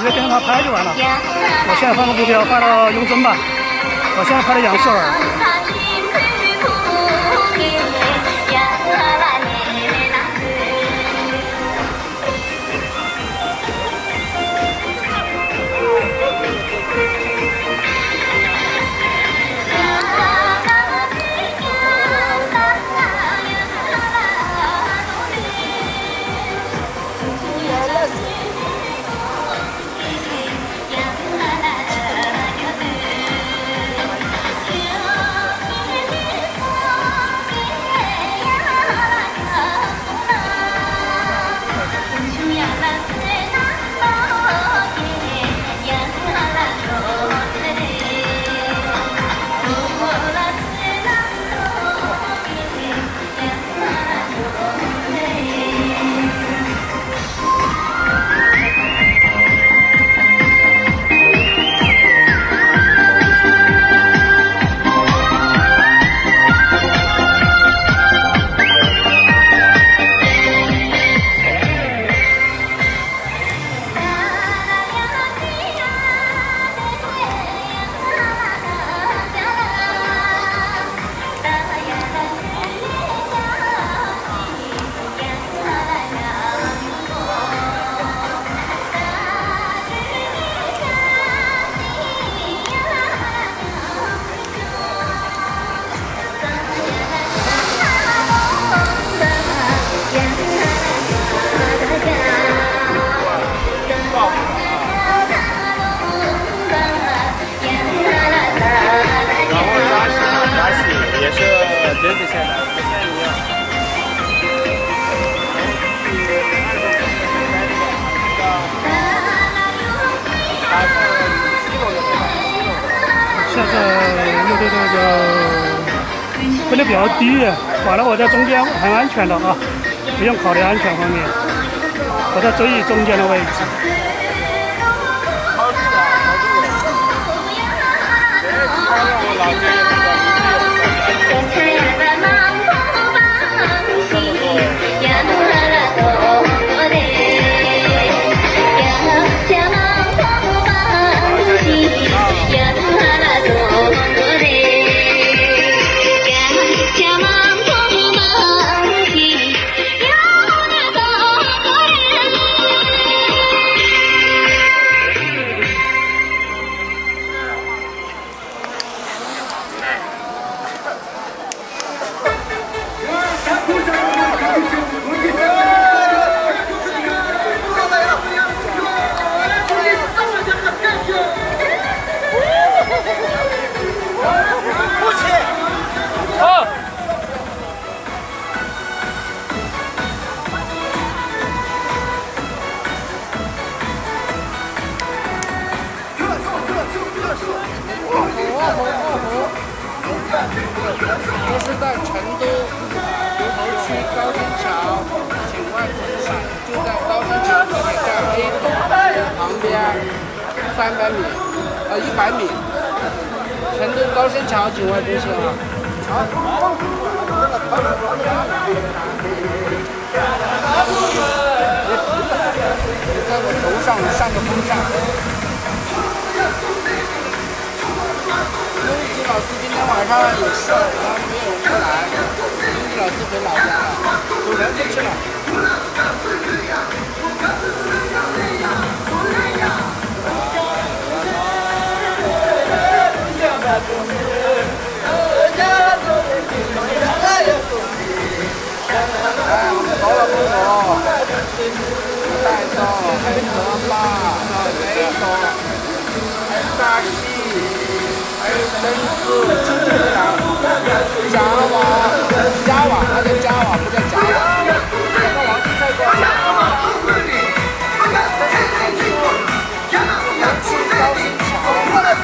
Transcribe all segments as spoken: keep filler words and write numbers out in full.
直接跟着他拍就完了。我现在换个目标，换到雍正吧。我现在拍的杨秀儿。 人子线的， 现在乐队这个分的比较低，完了我在中间很安全的啊，不用考虑安全方面，我在最中间的位置。 这是在成都牛头区高新桥境外停伞，就在高新桥地铁站 A 栋旁边三百米，呃一百米，成都高新桥境外中心啊。好。你在我头上上个风扇。 因为季老师今天晚上有事，然后没有过来。季老师回老家了，走人就去了。哎，我们高了不多，带走，还有河马，还有还有沙溪。 还有珍珠、金金兰、夹瓦、夹瓦，它叫夹瓦，不叫夹瓦。那个王记菜锅。南区高新桥，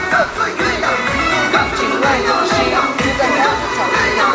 境外中心就在高新桥对面。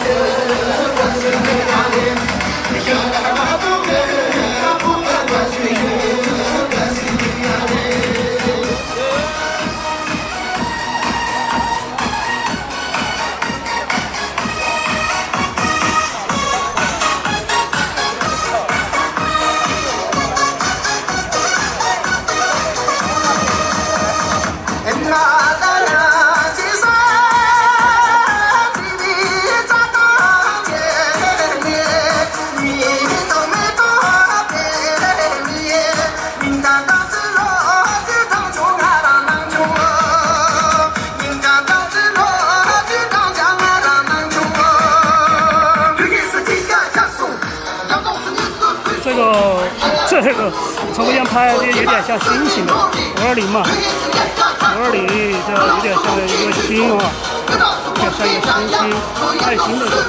这个这个从这样拍就有点像星星的五二零嘛，五二零这有点像一个星啊，有点像一个星星，爱心的。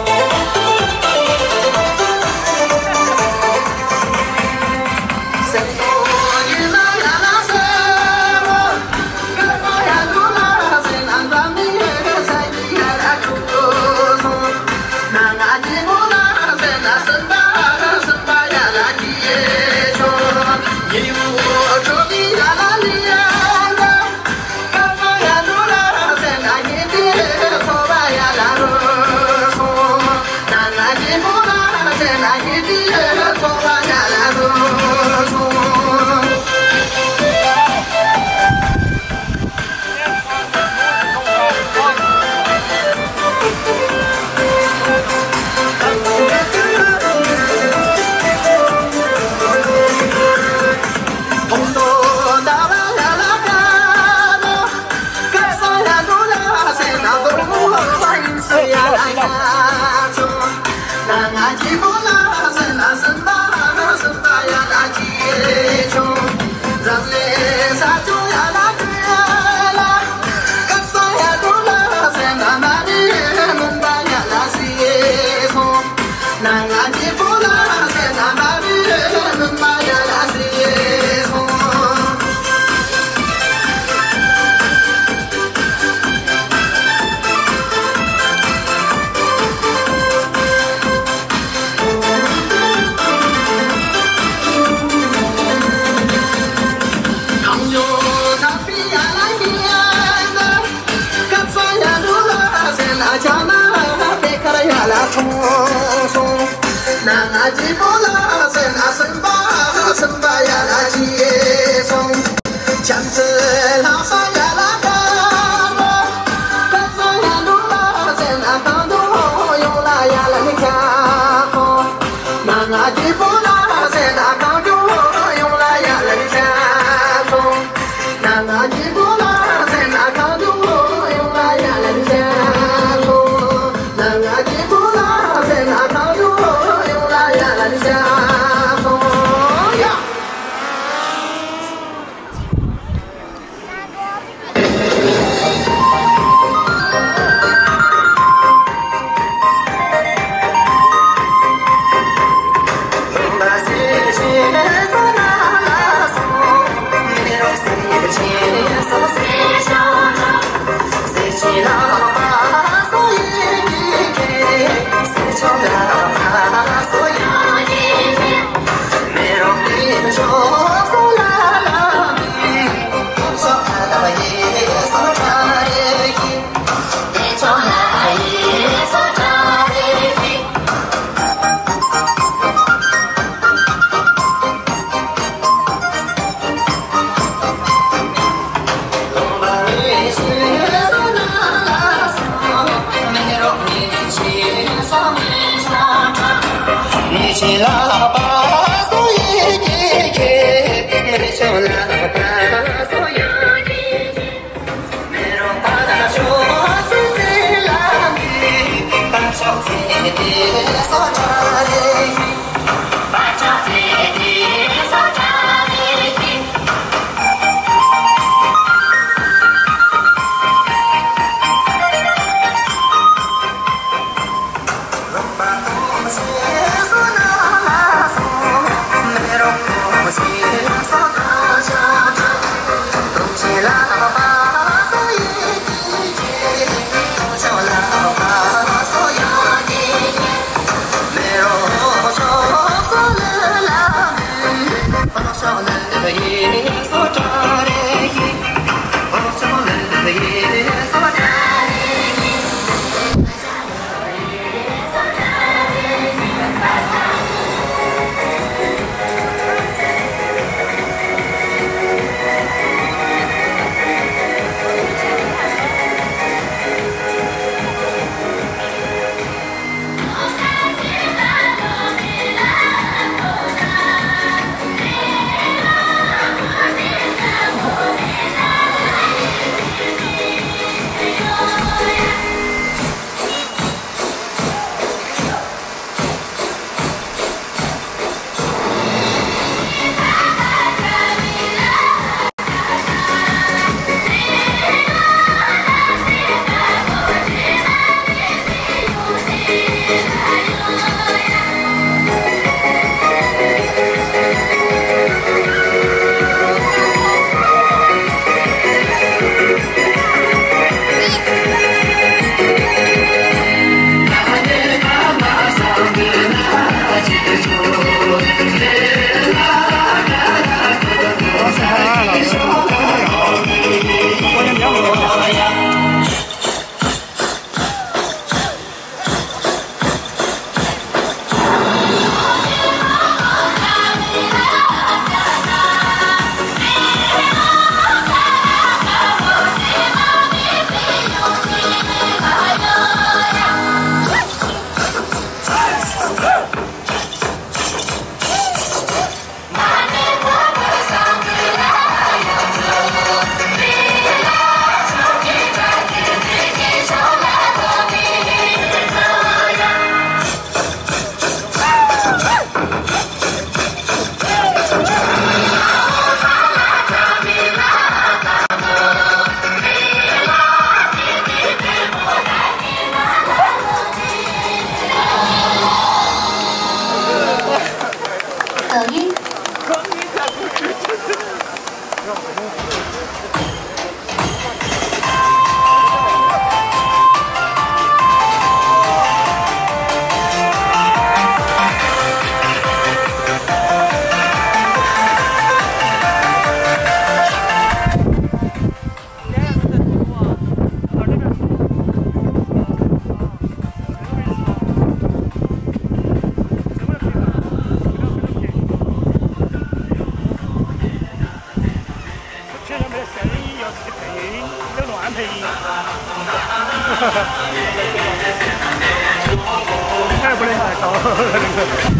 Say 吉布拉森啊森巴森巴呀拉吉松，强子拉萨呀拉达拉，拉萨呀鲁拉森啊康都用拉呀拉尼卡松，那拉吉布拉森啊康都用拉呀拉尼卡松，那拉吉布拉森啊康都用拉呀拉尼卡松，那拉吉布拉森啊康都。喇叭嗦耶耶耶，没小喇叭嗦呀耶耶，没罗巴达说自己拉米，巴乔自己嗦查耶，巴乔自己嗦查耶。龙巴东西嗦那拉嗦。 还不能太高。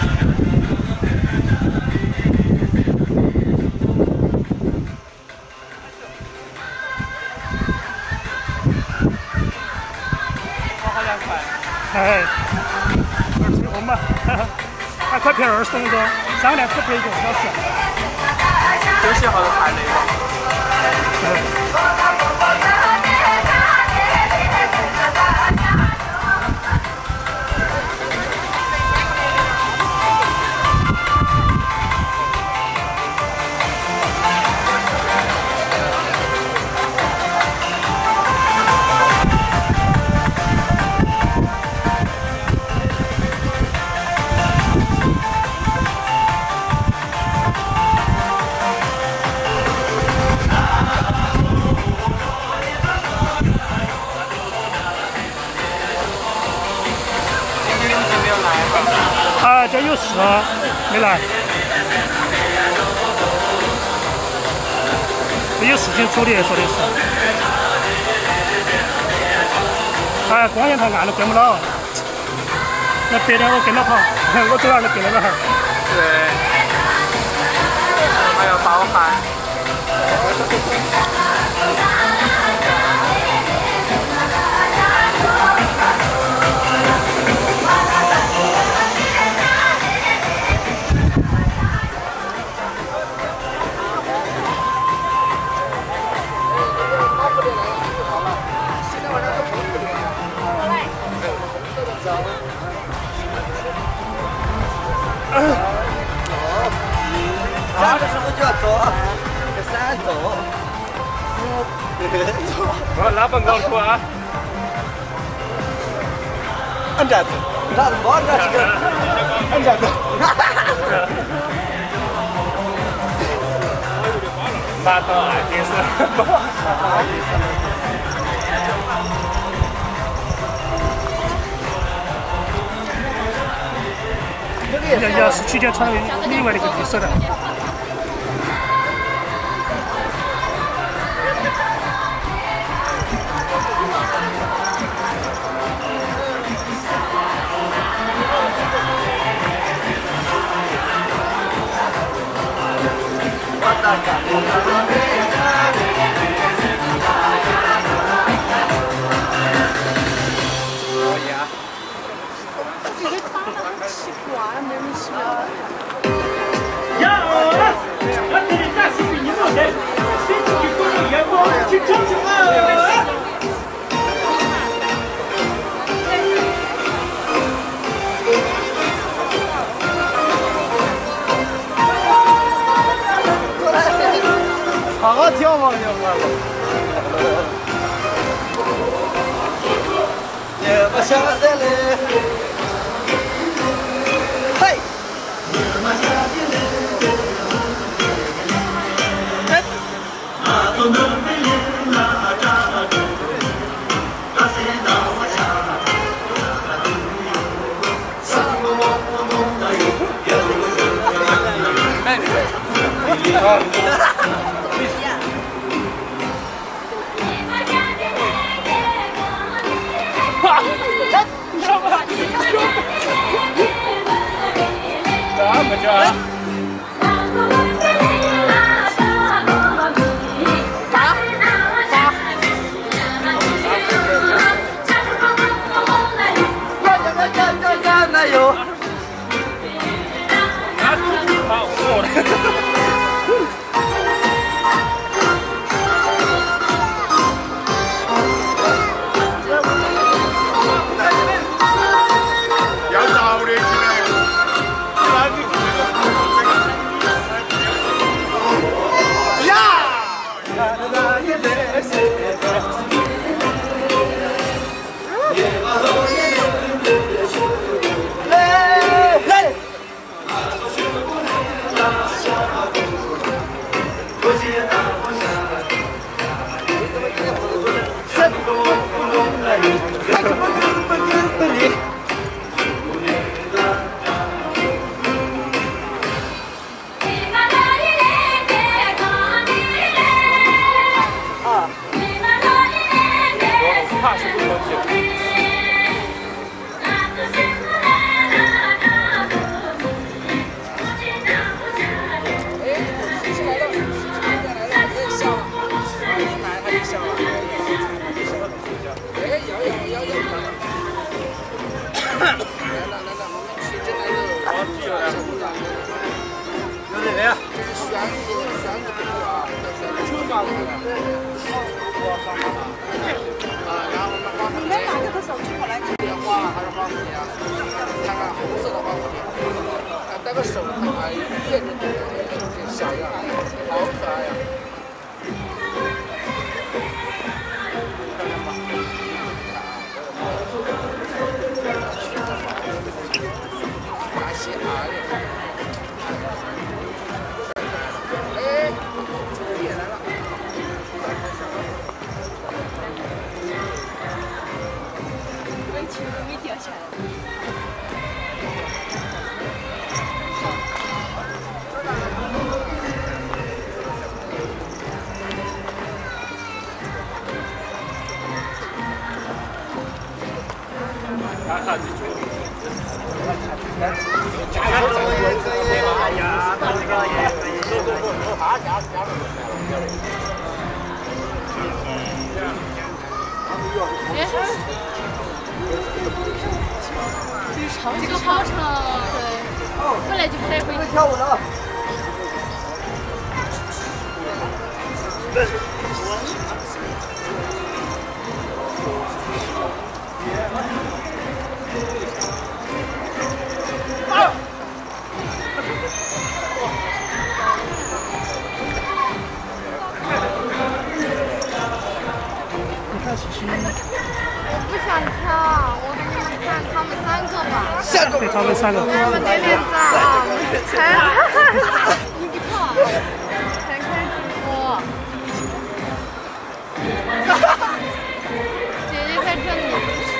哎，二十红吧，还快便二十分钟，三辆可便一个小时。 有些好像太累了。 啊，这有事没来，有事情处理，说的是。哎，光线太暗了，跟不到。那别的我跟着跑，我走哪儿就跟着哪儿。 对，还要包含。 啥的时候就要走，三走，走。 我拉本高处啊！ 按着走，那往那是个，按着走。 马到啊，真是。 人家是曲江场另外的一个地手的。 好好跳嘛，跳嘛！也不晓得嘞，嘿！ 怎么着？ 哪有？ 好，我。要早点起来，不然你。 戴个手套，叶子小样，好可爱呀！马戏啊！哎，也来了。 问题没掉下来。 这个跑程，对，本来就不得回去。 跳舞了。 我不想跳，我给你们看他们三个吧。 对，他们三个。 我们点点赞啊！陈，你不错，陈开直播。姐姐在这里。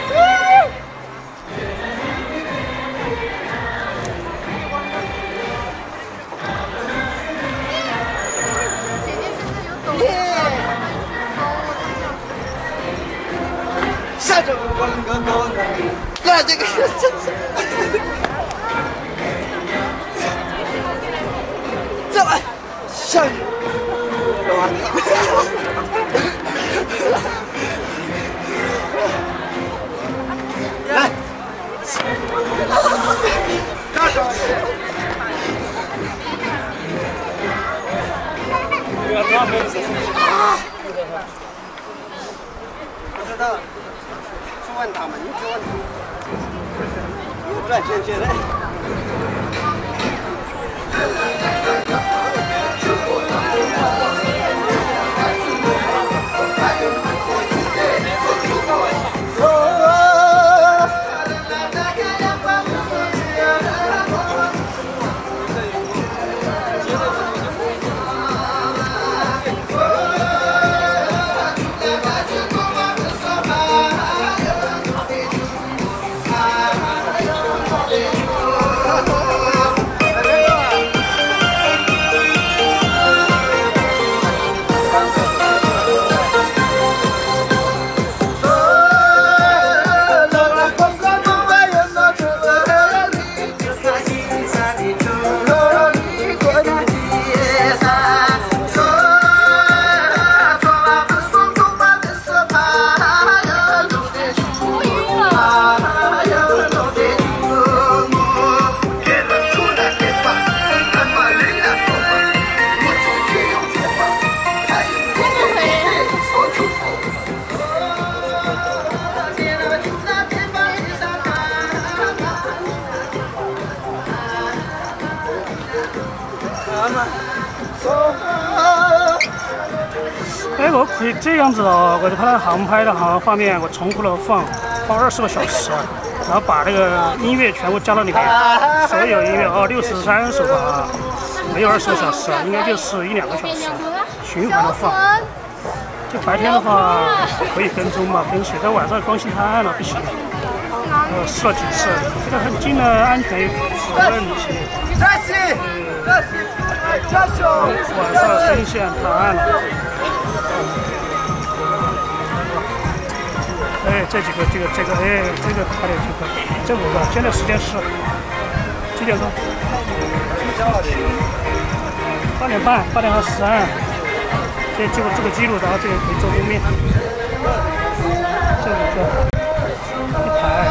姐姐现在有抖音。 下着我们刚刚那这个是真是，再来下去，来，大手，不要抓飞机，不知道。 问他们，你去问他们，有赚钱钱嘞。 哎，我可以这样子哦，我就把它航拍的航画面我重复了放，放二十个小时，然后把这个音乐全部加到里面，所有音乐哦，六十三首吧，没有二十个小时，应该就是一两个小时，循环的放。就白天的话可以跟踪嘛，跟随，但晚上光线太暗了不行。呃，试了几次，这个很近的安全无问题。 站起，站起，站起！ 晚上天线太暗了。哎， 哎，这几个，这个，这个，哎，这个快点去看，这五个，现在时间是几点钟？八点半，八点二十三。先记录这个记录，然后这个可以做封面。这五个一排。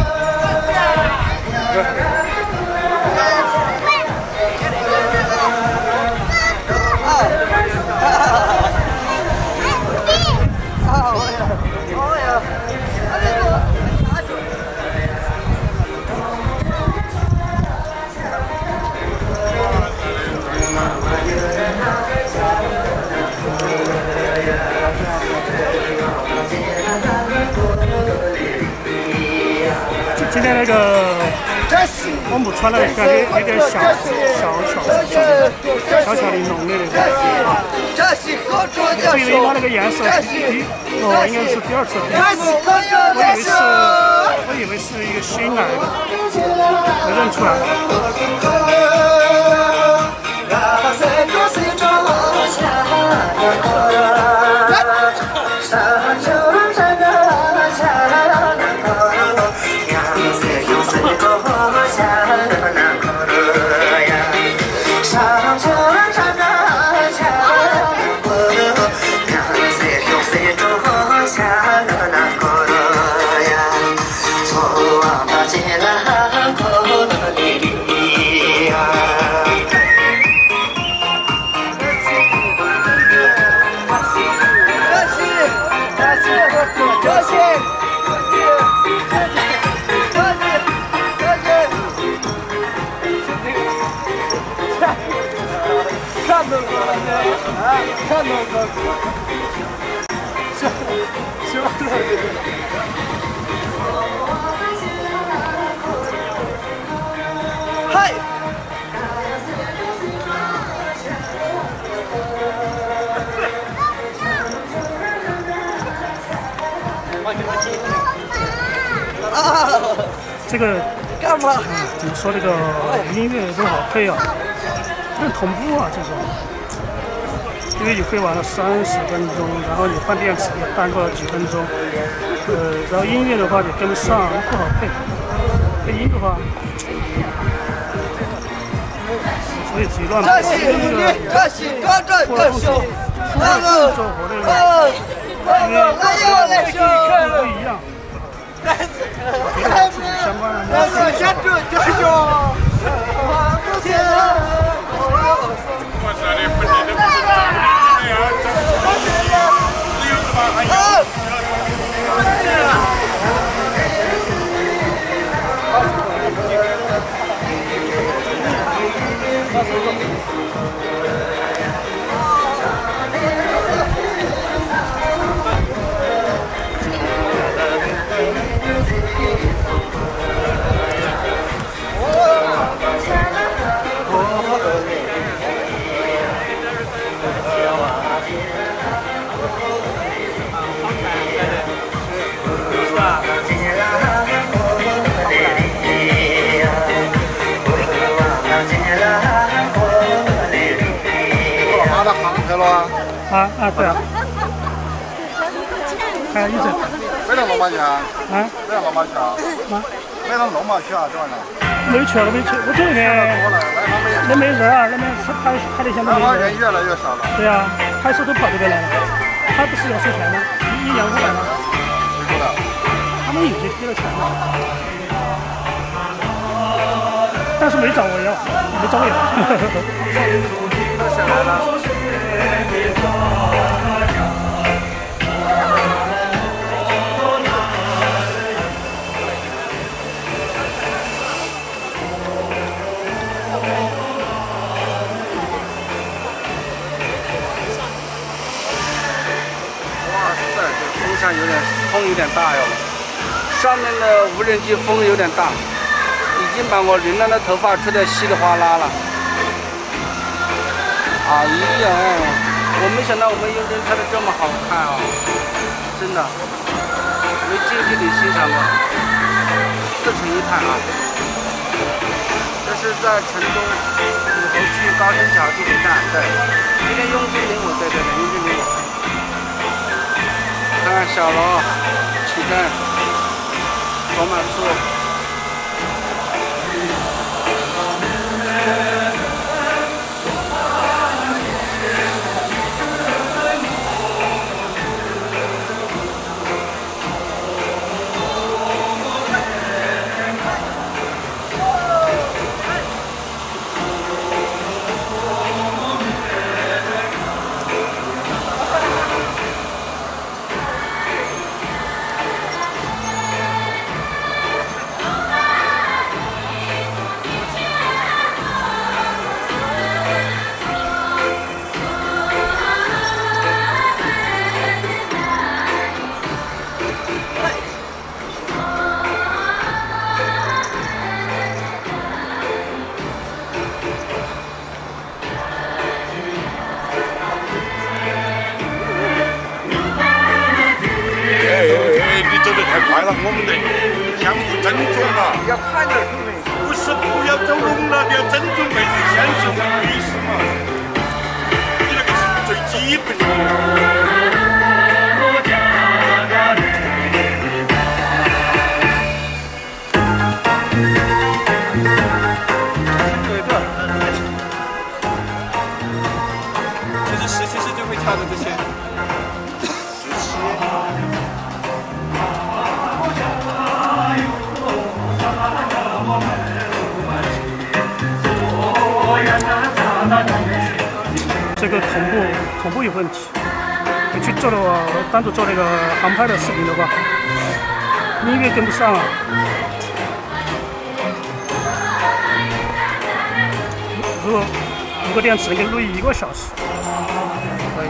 今天那个我们穿了感觉有点小小小小小的浓的那种，就因为它那个颜色第哦应该是第二次第二次，我以为是我以为是一个新来的，没认出来。 看到了，希望这个。嗨。啊！ 这个干嘛？ 怎么说这个音乐都好配啊，很同步啊，这种。因为你飞完了三十分钟，然后你换电池也耽搁了几分钟，呃，然后音乐的话你跟不上，不好配。配音的话，所以自己乱配。 这是高正更凶，那个，呃，那个，哎呦，那凶， 不一样。觉得自己相关的。 那是先这这凶，我不行。 啊啊对啊，还有一整。 没到罗马去啊？ 啊？ 没到罗马去啊？ 啊？ 没到罗马去啊？这玩意儿？ 没去，我没去，我这里面那没人啊，那边是拍拍的相当没人。 人越来越少了。 对啊，拍摄都跑这边来了，他不是要收钱吗？一一年五百吗？ 谁说的？ 他们有些贴了钱了，但是没找我要，没找我要。 下来了。 有点风有点大哟，上面的无人机风有点大，已经把我云南的头发吹得稀里哗啦了。哎呀，我没想到我们用灯拍的这么好看啊，真的，没近距离欣赏过，四成一派啊。这是在成都武侯区高升桥地铁站，对，今天雍正零五，对对对，雍正零五。看看小楼起灯。 跑马处。 快了，我们得相互珍重啊！ 要快点，兄弟。 不是不要走拢了，你要珍重彼此，享受历史嘛。你那个是最基本的。 对的。其实十七是最会跳的这些。十七。 这个同步同步有问题。你去做的话，我单独做那个航拍的视频的话，音乐跟不上啊。如果一个电池能给录一个小时，可以。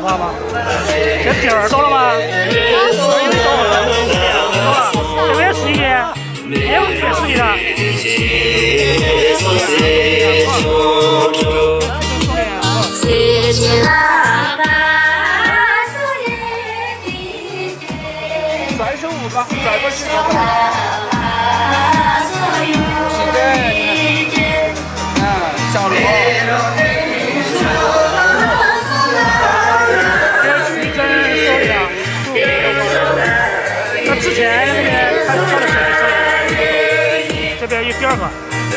话吗？这点儿多了吗？多了，多了，这边十一，也也十一了。 三十五吧，转过去。是的，啊，小罗。 那之前那边开始跳的时候，这边有第二个。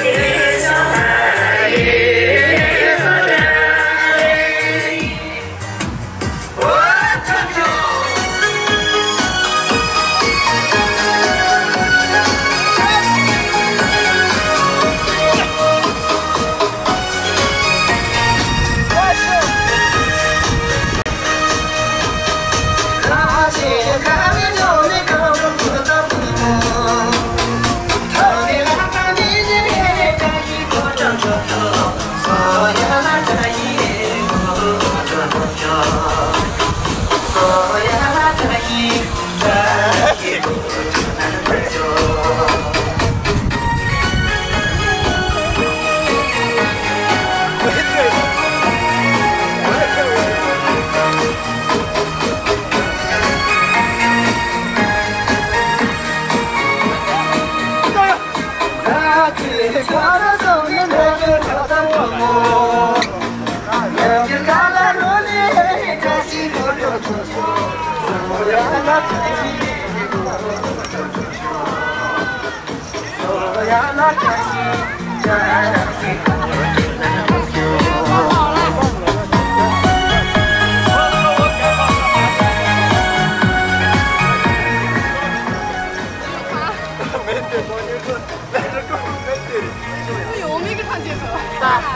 哎呦，我没跟上节奏。大大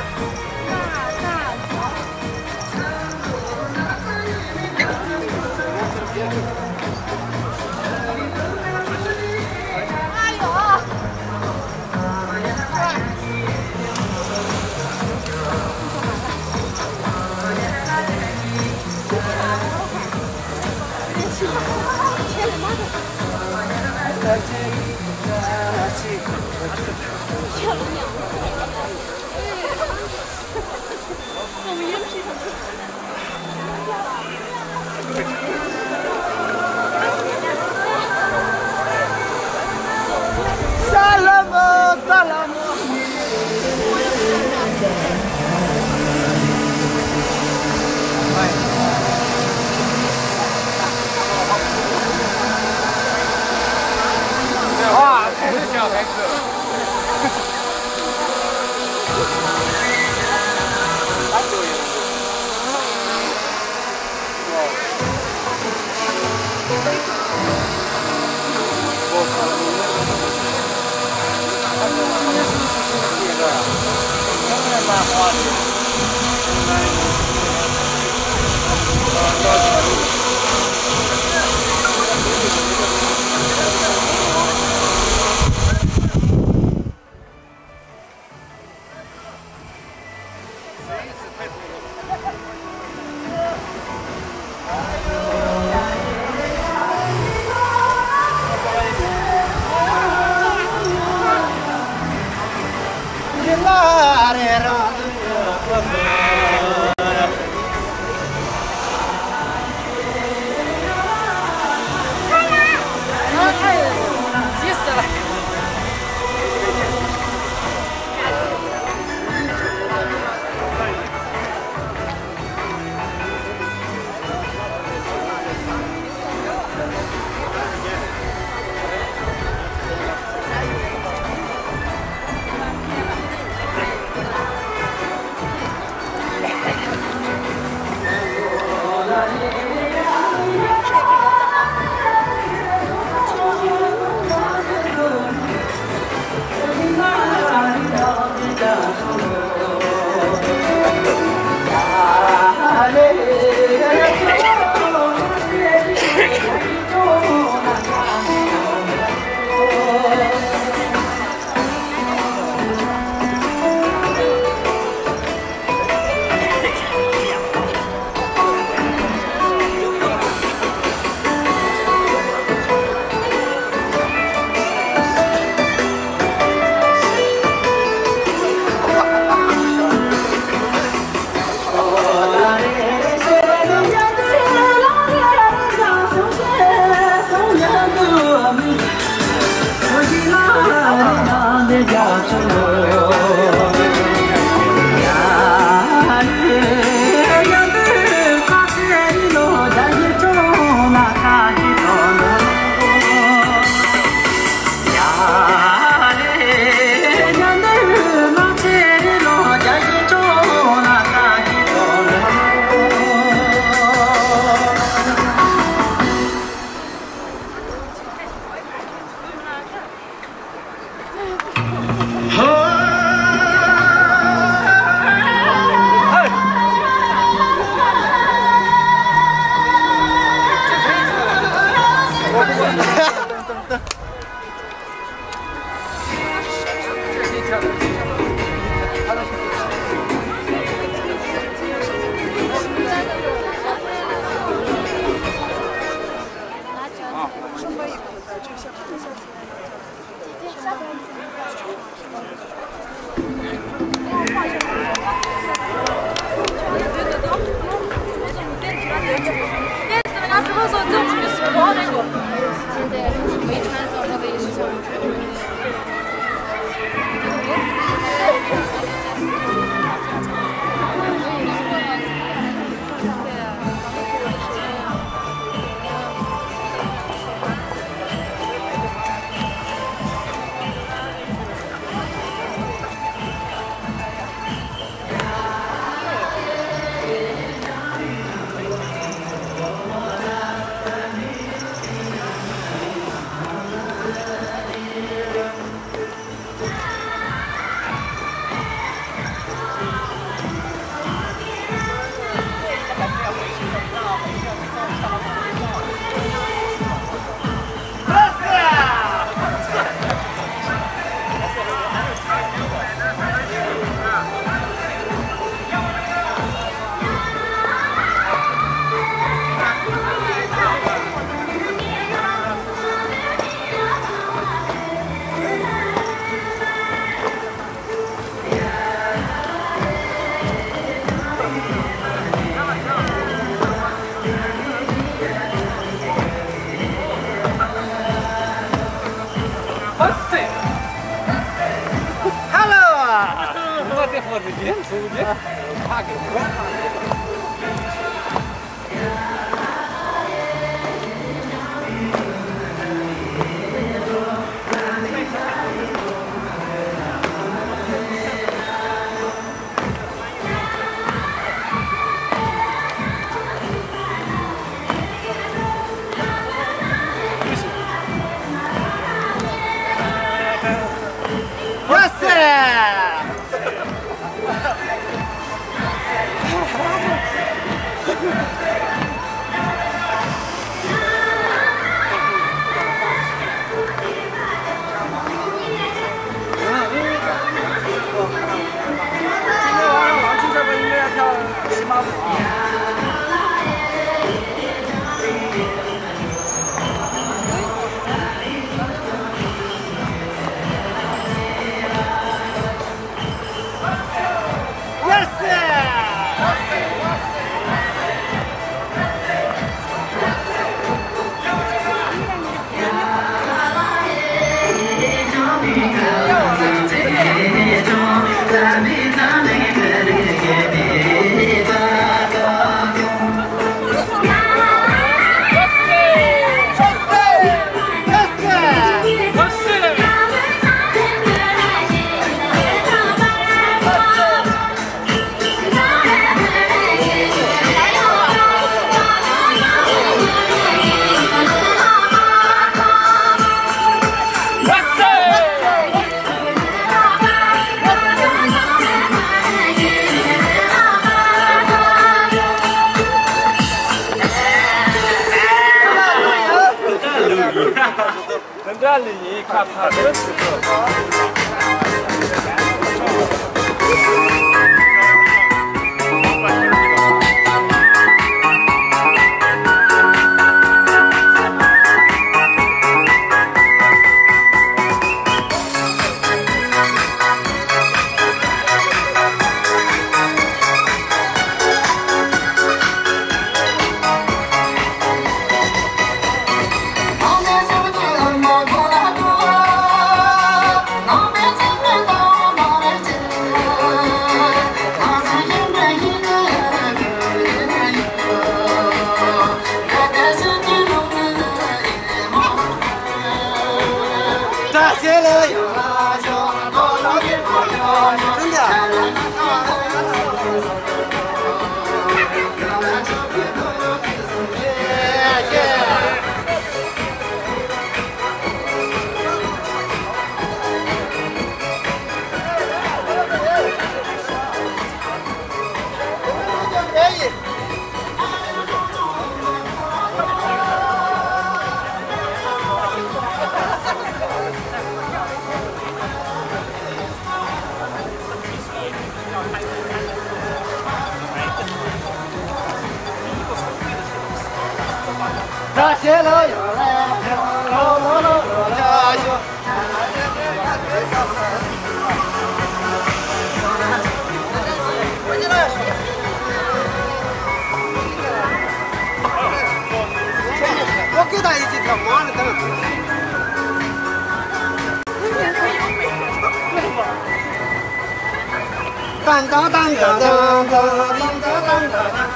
人家你看他这时候。 我们大街了有辣椒，真的。大街了有辣椒，喽喽喽喽辣椒。我给他一几条马的灯。当当当当当当当当当。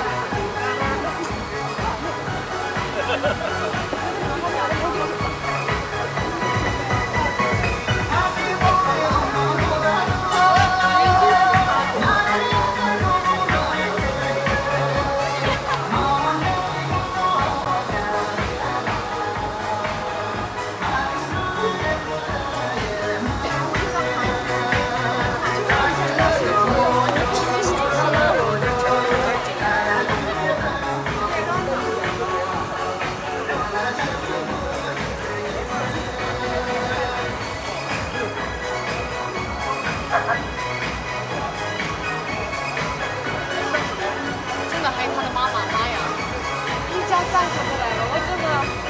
真的，还有他的妈妈，妈呀，一家三口都来了，我真的。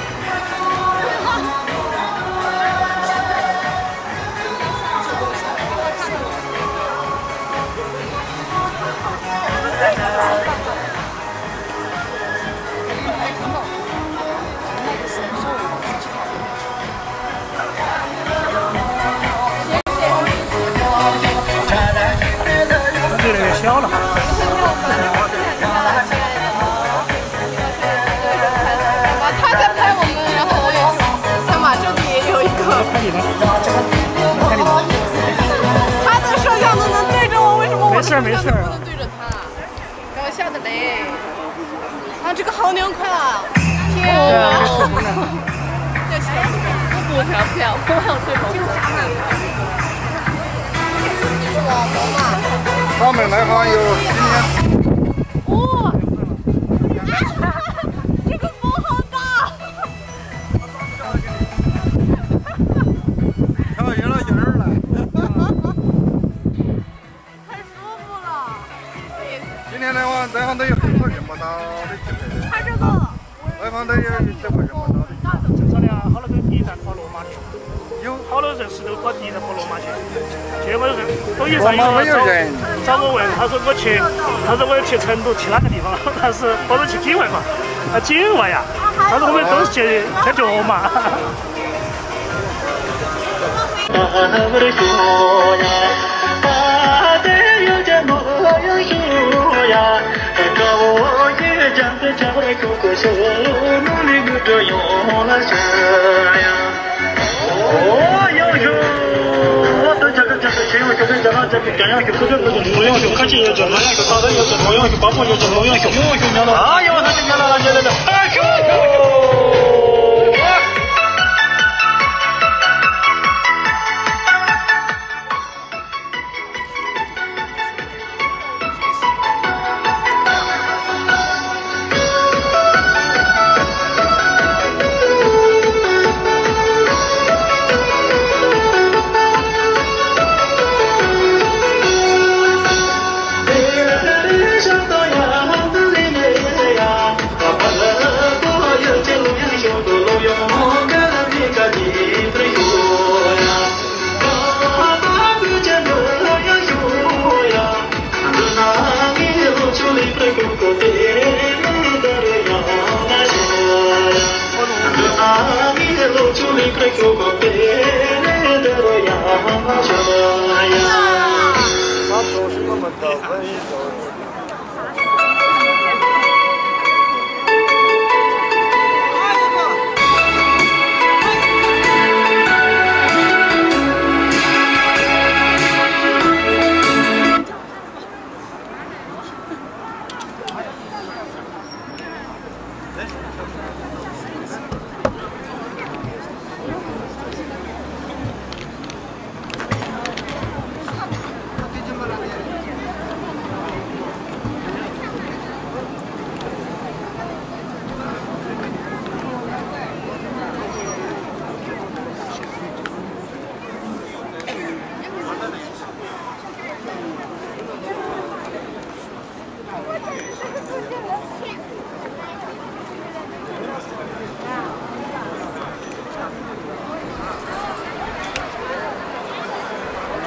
越来越小了。 他在拍我们，然后我也想嘛，这里也有一个。 拍你吗？拍你吗？ 他的摄像都能对着我，为什么我没事没事不能对着他？给我吓得嘞！啊，这个好凉快啊！天哪！这小不条不要，不要吹风。 他们那行有今年。 哇！这个风好大！ 跳赢了赢了。 太舒服了。 今天那行这行都有很多人不到的机会。 他这个。 那行都有这个人不到的。 正常的啊，好多人第一站跑罗马去。 有好多人是都跑第一站跑罗马去，结果人抖音上有人找找我问，他说我去，他说我要去成都，去哪个地方？他是我说去境外嘛，啊境外呀，他说我们都是去去脚嘛。哦，有有，我都这个这个亲友就跟这个这个这样就这个这个模样就看起来就那样就打的就是模样就包括就是模样就模样就瞄到，啊哟，他就瞄到了，对对对，哎呦。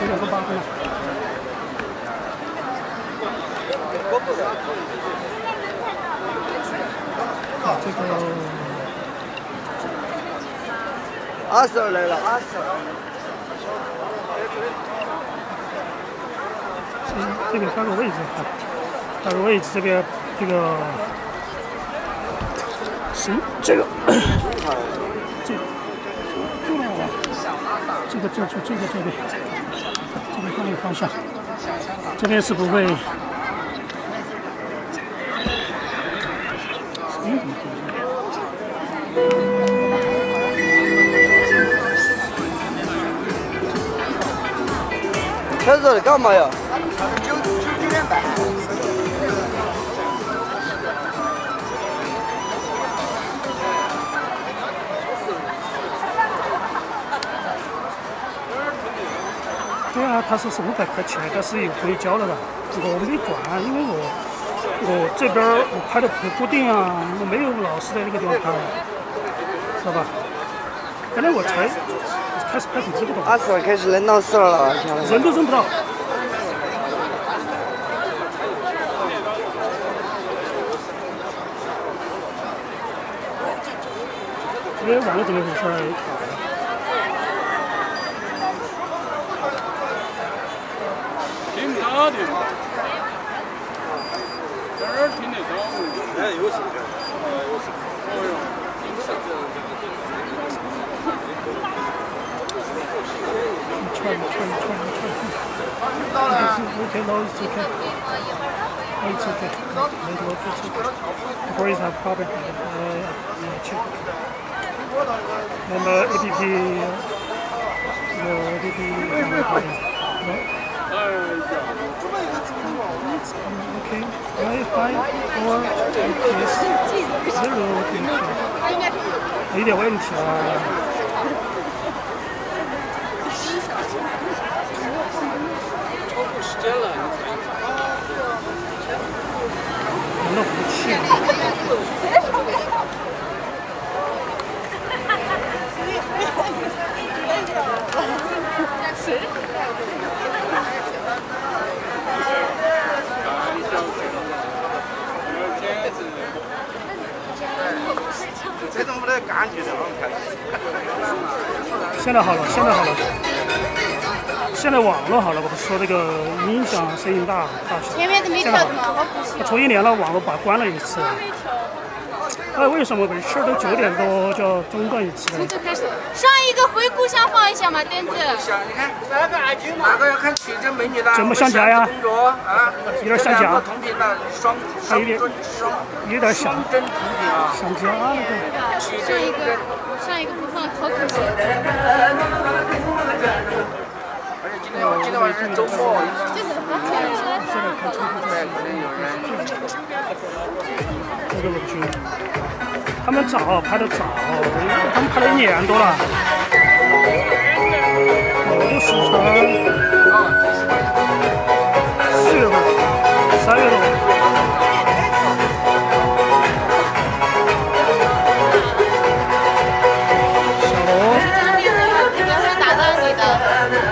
两个八分了。啊，这个二十二来了，二十二。 这边换个位置啊，换个位置，这边这个行，这个这个这个这这这个这边这边换一个方向，这边是不会。 在这里干嘛呀？九九九点半。 对啊，他说是五百块钱，但是又可以交了吧？我没管，因为我我这边我拍的不固定啊，我没有老是在那个地方拍，知道吧？本来我才开始拍很这个东西。 二十二开始扔到十二了， 人都扔不到。这边网络怎么回事？ 听不到的，这儿听得到。哎，有声的，有声。哦哟， 串串串串。到了。OK, no, it's okay. Oh, it's okay. Maybe we'll fix it. Before it's a problem, uh, yeah, check. And the A P P, the A P P, no? Okay, five, five, four, yes, zero, okay. 有点问题啊。 时间了， 难道不气？ 这种没得感觉的，我看。 现在好了，现在好了。现在网络好了，我不是说这个音响声音大大小。 前面都没调的吗？好可惜。 我从一年了，网络把关了一次。哎，为什么每次都九点多就要中断一次呢？ 从这开始，上一个回故乡放一下嘛，单子。 你看那个安静，那个要看清真美女的。 怎么像夹呀？ 工作啊， 有点像夹。 同频的双双准双， 有点像。 真同频啊。 像夹那个。 上一个上一个不放，好可惜。 而且今天今天晚上是周末， 就是好天对，可能有人。 这个我去。他们早拍的早，他们拍了一年多了。我的时长四月份，三月多。小罗。 打到你的。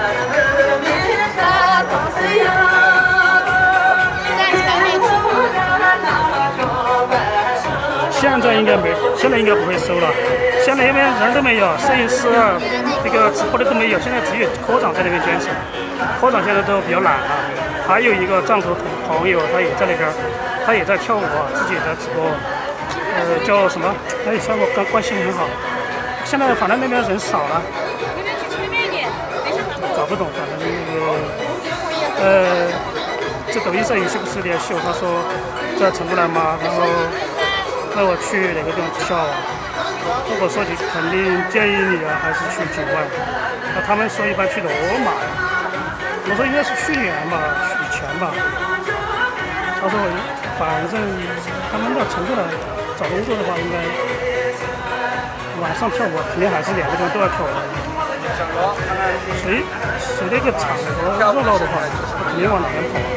在前面直播。 现在应该没，现在应该不会收了。现在那边人都没有，摄影师、这个直播的都没有，现在只有科长在那边坚持。科长现在都比较懒了，还有一个藏头朋友，他也在那边，他也在跳舞，自己也在直播。呃，叫什么？哎，效果关关系很好。现在反正那边人少了。搞不懂，反正那个呃，这抖音上有些不是连秀，他说在成都来嘛，然后。那我去哪个地方跳啊？如果说你肯定建议你啊，还是去境外。那他们说一般去罗马，我说应该是去年吧，以前吧。他说反正他们到成都来找工作的话，应该晚上跳舞肯定还是两个地方都要跳舞。谁谁那个场合热闹的话，他肯定往哪边跑。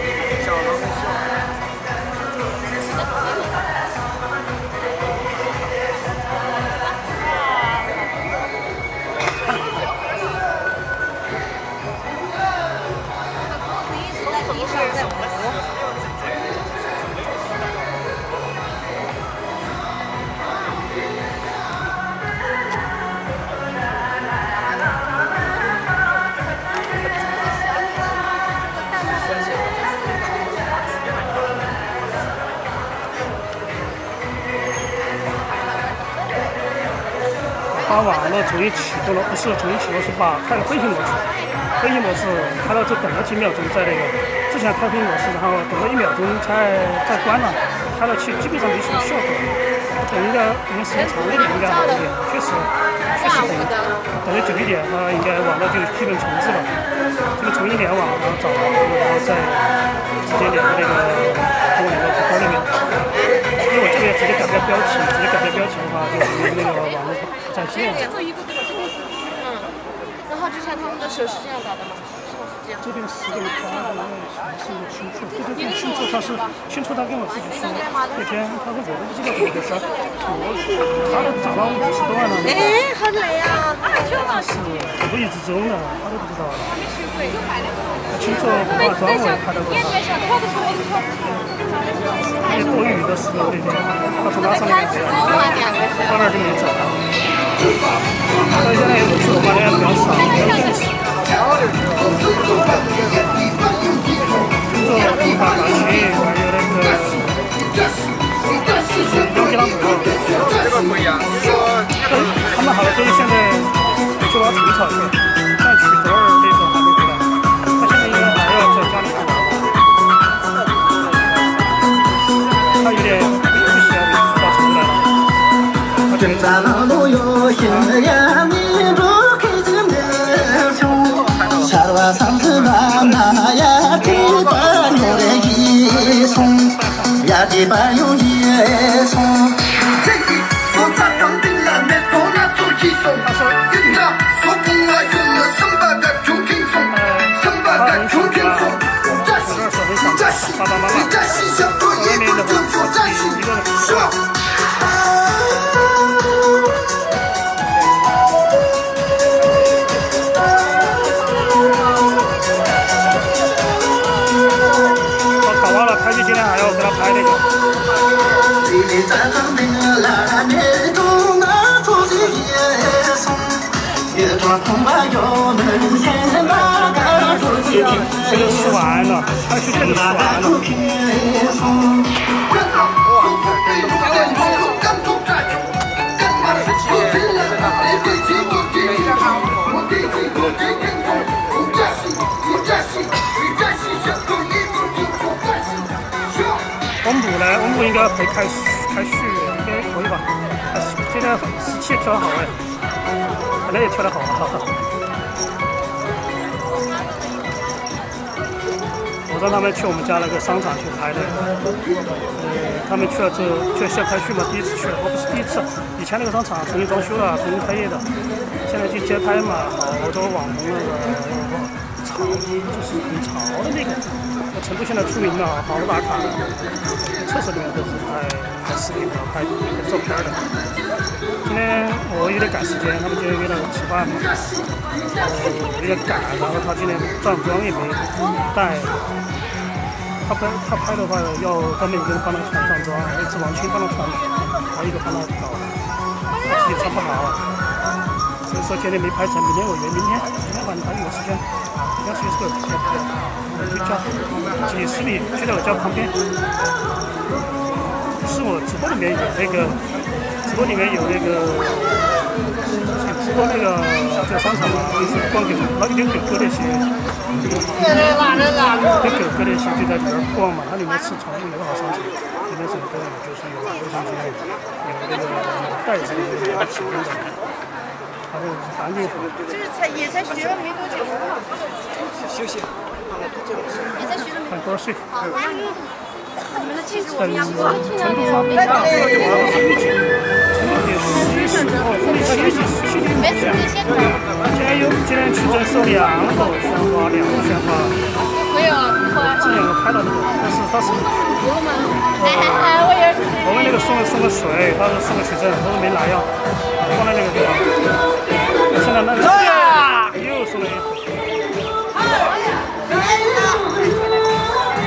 把网络终于启动了，不是终于启动，是把开了飞行模式。飞行模式开了就等了几秒钟，在那个之前开飞行模式，然后等了一秒钟才再关了，开了其基本上没什么效果。这应该应该时间长一点，应该好一点。确实，确实等等了久一点，它应该网络就基本重置了。这个重新联网，然后找到，然后再直接连到那个通过联络图标里面。因为我这边直接改变标题，直接改变标题的话，就是那个网络在线。 嗯，然后之前他们的手是这样搞的吗？是不是这样？ 这边是给你发的那个是一个清楚，这个清楚他是清楚他跟我自己说，那天他说我都不知道怎么回事，我他都涨到五十多万了。 哎，好累啊！ 是无意之中的，他都不知道。清楚不化妆我也拍到过他。那些多余的是那些，他从那上面来的，到那儿就没找到。他现在有去我发现比较少，比较现实。工作平台大群，还有那个有给他们了。 这个不一样， 他们好像都是现在就往城草去，像曲卓儿那种还没回来，他现在应该还要在家里干嘛？他有点不喜欢到城来了。 真咱老路有心呀，你如开进门胸，下罗桑子那那呀，地板有点一松，呀地板有一松。这里说咱当兵了，没说那做起松，人家说不爱用了三百个穷听松，三百个穷听松，这是这是这是小哥也不就说这是是吧？ 他就今天还要给他拍那个。这个吃完了，他去这个吃完了。我们部呢，我们部应该会开开序，应该可以吧？现在十七跳得好哎，本来也跳得好哈哈。我让他们去我们家那个商场去拍的，呃，他们去了之后，去先开序嘛，第一次去，我不是第一次，以前那个商场重新装修了，重新开业的，现在去街拍嘛，好多网红那个潮，就是很潮的那个。成都现在出名了，好多打卡的，厕所里面都是拍拍视频的，拍拍照片的。今天我有点赶时间，他们今天约了我吃饭嘛，呃，有点赶，然后他今天站桩也没带。他拍他拍的话，要专门一个人帮他穿上装，一只王青帮他穿，还有一个帮他搞，他自己穿不好，所以说今天没拍成，明天我约，明天明天晚上有时间，要去这个直接拍。就家几十米就在我家旁边，是我直播里面有那个，直播里面有那个，直播那个这个商场嘛，就是光给老有点狗狗那些，有狗狗那些就在里边逛嘛，它里面是宠物友好商场，里面什么都有，就是有卫生间，有那个袋子，有提供的，还有环境好。 就是才也才学了没多久。 休息。 很多岁。 你们的气质我们成都发布大会主要是疫情，成都的西市哦，后面七级七级五线。今天有今天去这收两朵鲜花，两朵鲜花。 没有啊， 这两个拍到那个，但是他是。 哎，我也是。 我们那个送了送了水，他说送了水证，他说没拿药，放在那个地方。现在那个又送了一盒。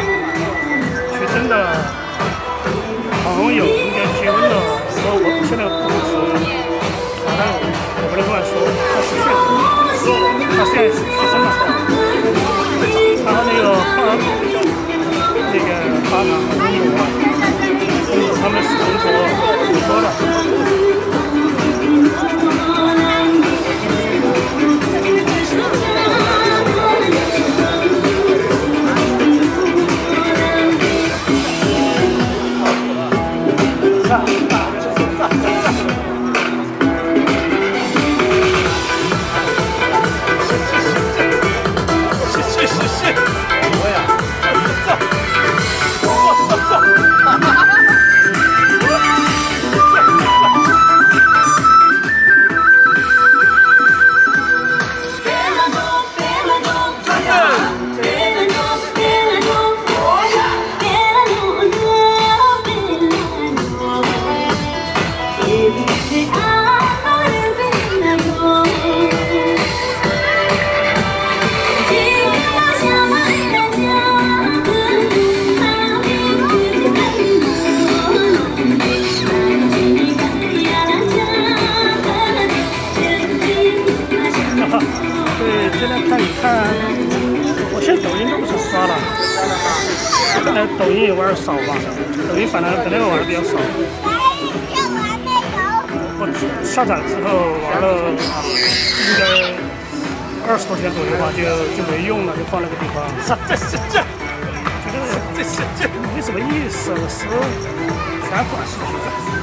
看一看，我现在抖音都不是刷了，本来抖音也玩的少吧，抖音反正本来我玩的比较少。我下载之后玩了啊，应该二十多天左右吧，就就没用了，就放那个地方。这是这，觉得这是这没什么意思，我是全款视频。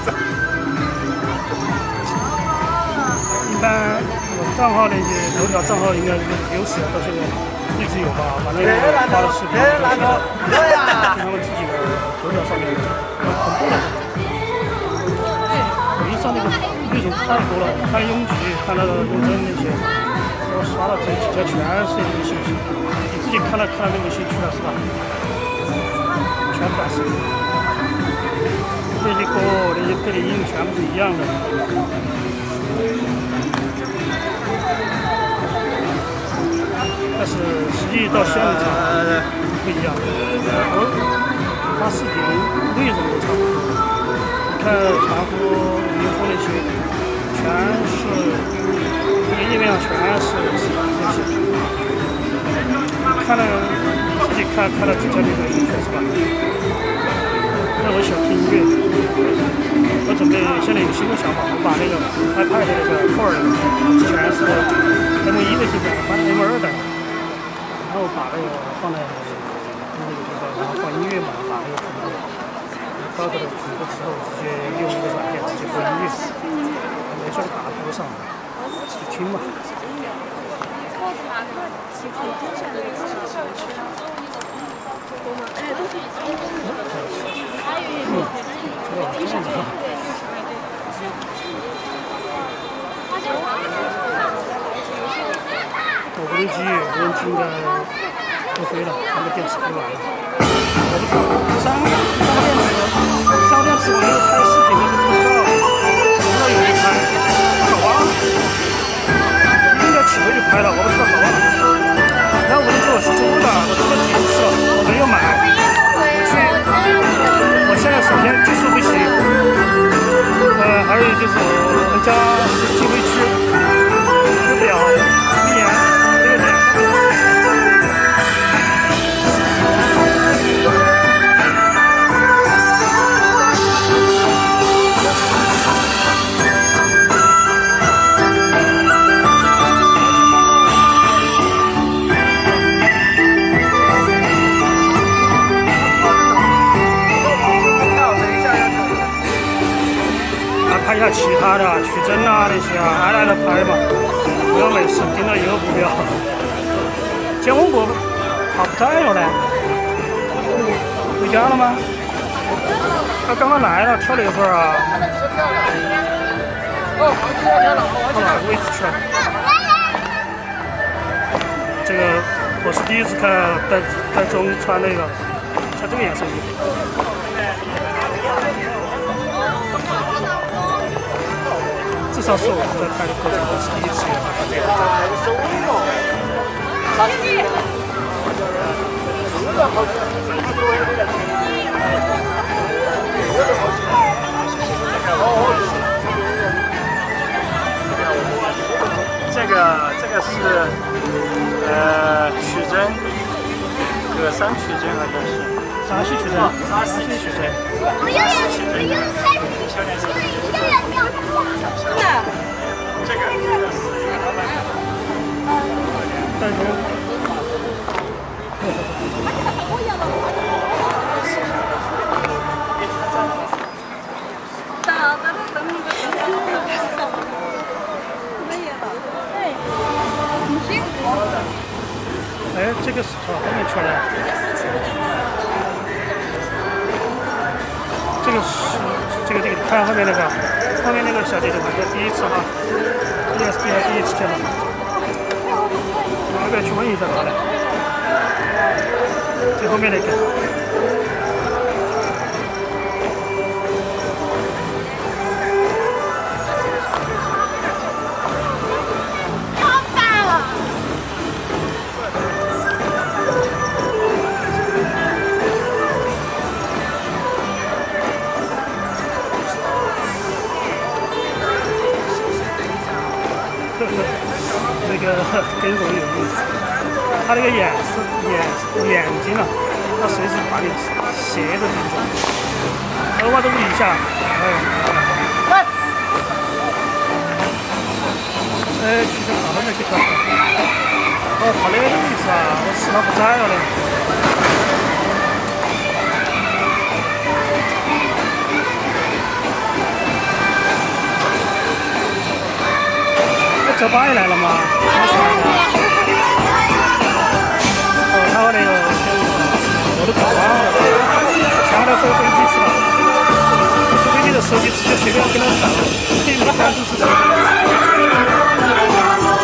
一般我账号那些头条账号应该是有史到现在一直有吧，反正发的视频都是他们自己的头条上面很多了。抖音上那个内容太多了，看拥挤，看那个认真那些，我刷到这几条全是一个信息，你自己看了看了就没兴趣了是吧？全短视频，那些歌那些配的音全部是一样的。但是实际到现场不一样，我发视频内容都差不多。你看传呼、明呼那些，全是这个页面上全是视频那些。看了自己看看了几条那个音频是吧？那我喜欢听音乐，我准备现在有新的想法，我把那个 iPad 那个 Core 之前是 M 一的芯片换成 M 二的。然后把那个放在那个地方，然后放音乐嘛，把那个同步到这个同步之后，直接用那个软件直接播音乐，没事打播上，去听嘛。嗯，这个这样子啊。我无人机，无人机应该都飞了，那个电池飞完了。我不知道，三三个电池，三个电池我没有拍视频，没有做到，不知道有没有拍，搞忘了。应该起飞就拍了，我不知道搞忘了。然后无人机我是租的，我租了几次，我没有买。我去，我现在首先技术不行，呃，还有就是我们家是禁飞区，飞不了，一年。拍一下其他的取真啊那些啊，挨挨的拍嘛，不要每次盯到一个目标。建宏博他不在了呢，回家了吗？他刚刚来了，跳了一会儿啊。到哪个位置去了？这个我是第一次看戴戴忠穿那个穿这个颜色衣服。至少是我在拍的过程中是第一次看到这个。 这个这个是呃取真，葛山取真好像是。 啥是取真？啥是取真？ 我又要取真，又要开始，又要掉真的。这个这个是戴忠。哎，这个是朝后面去了。这个是这个这个，看后面那个，后面那个小姐姐，我是第一次哈 ，E S D 还第一次见到。要不要去问一下她嘞？最后面那个。那个跟我有意思。 它那个眼是眼眼睛啊，它随时把你斜着盯着，耳朵都一下，哎，哎，去这好好的去跳。哦，他那个意思啊，我吃他不宰了嘞。这把也来了吗？哦，他那个我都搞忘了，上来飞飞机去了，飞机的手机直接随便给他上，你们单子是谁的？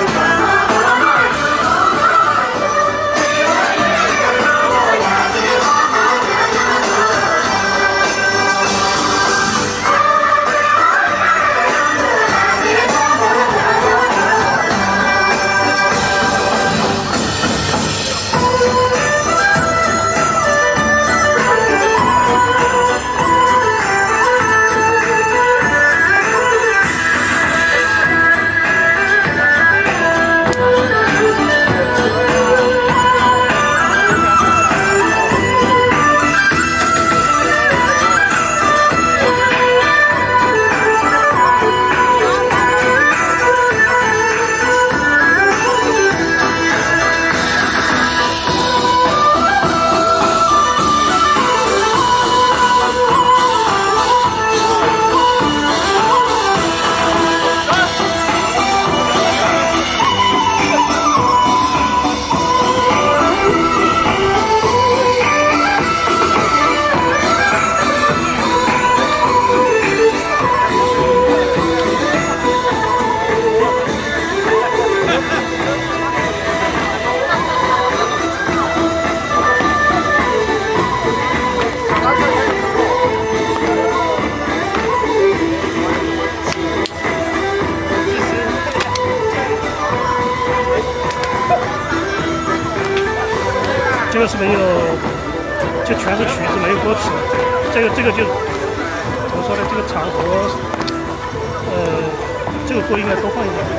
这个是没有，就全是曲子，没有歌词。这个这个就怎么说呢？这个场合，呃，这个歌应该多放一点。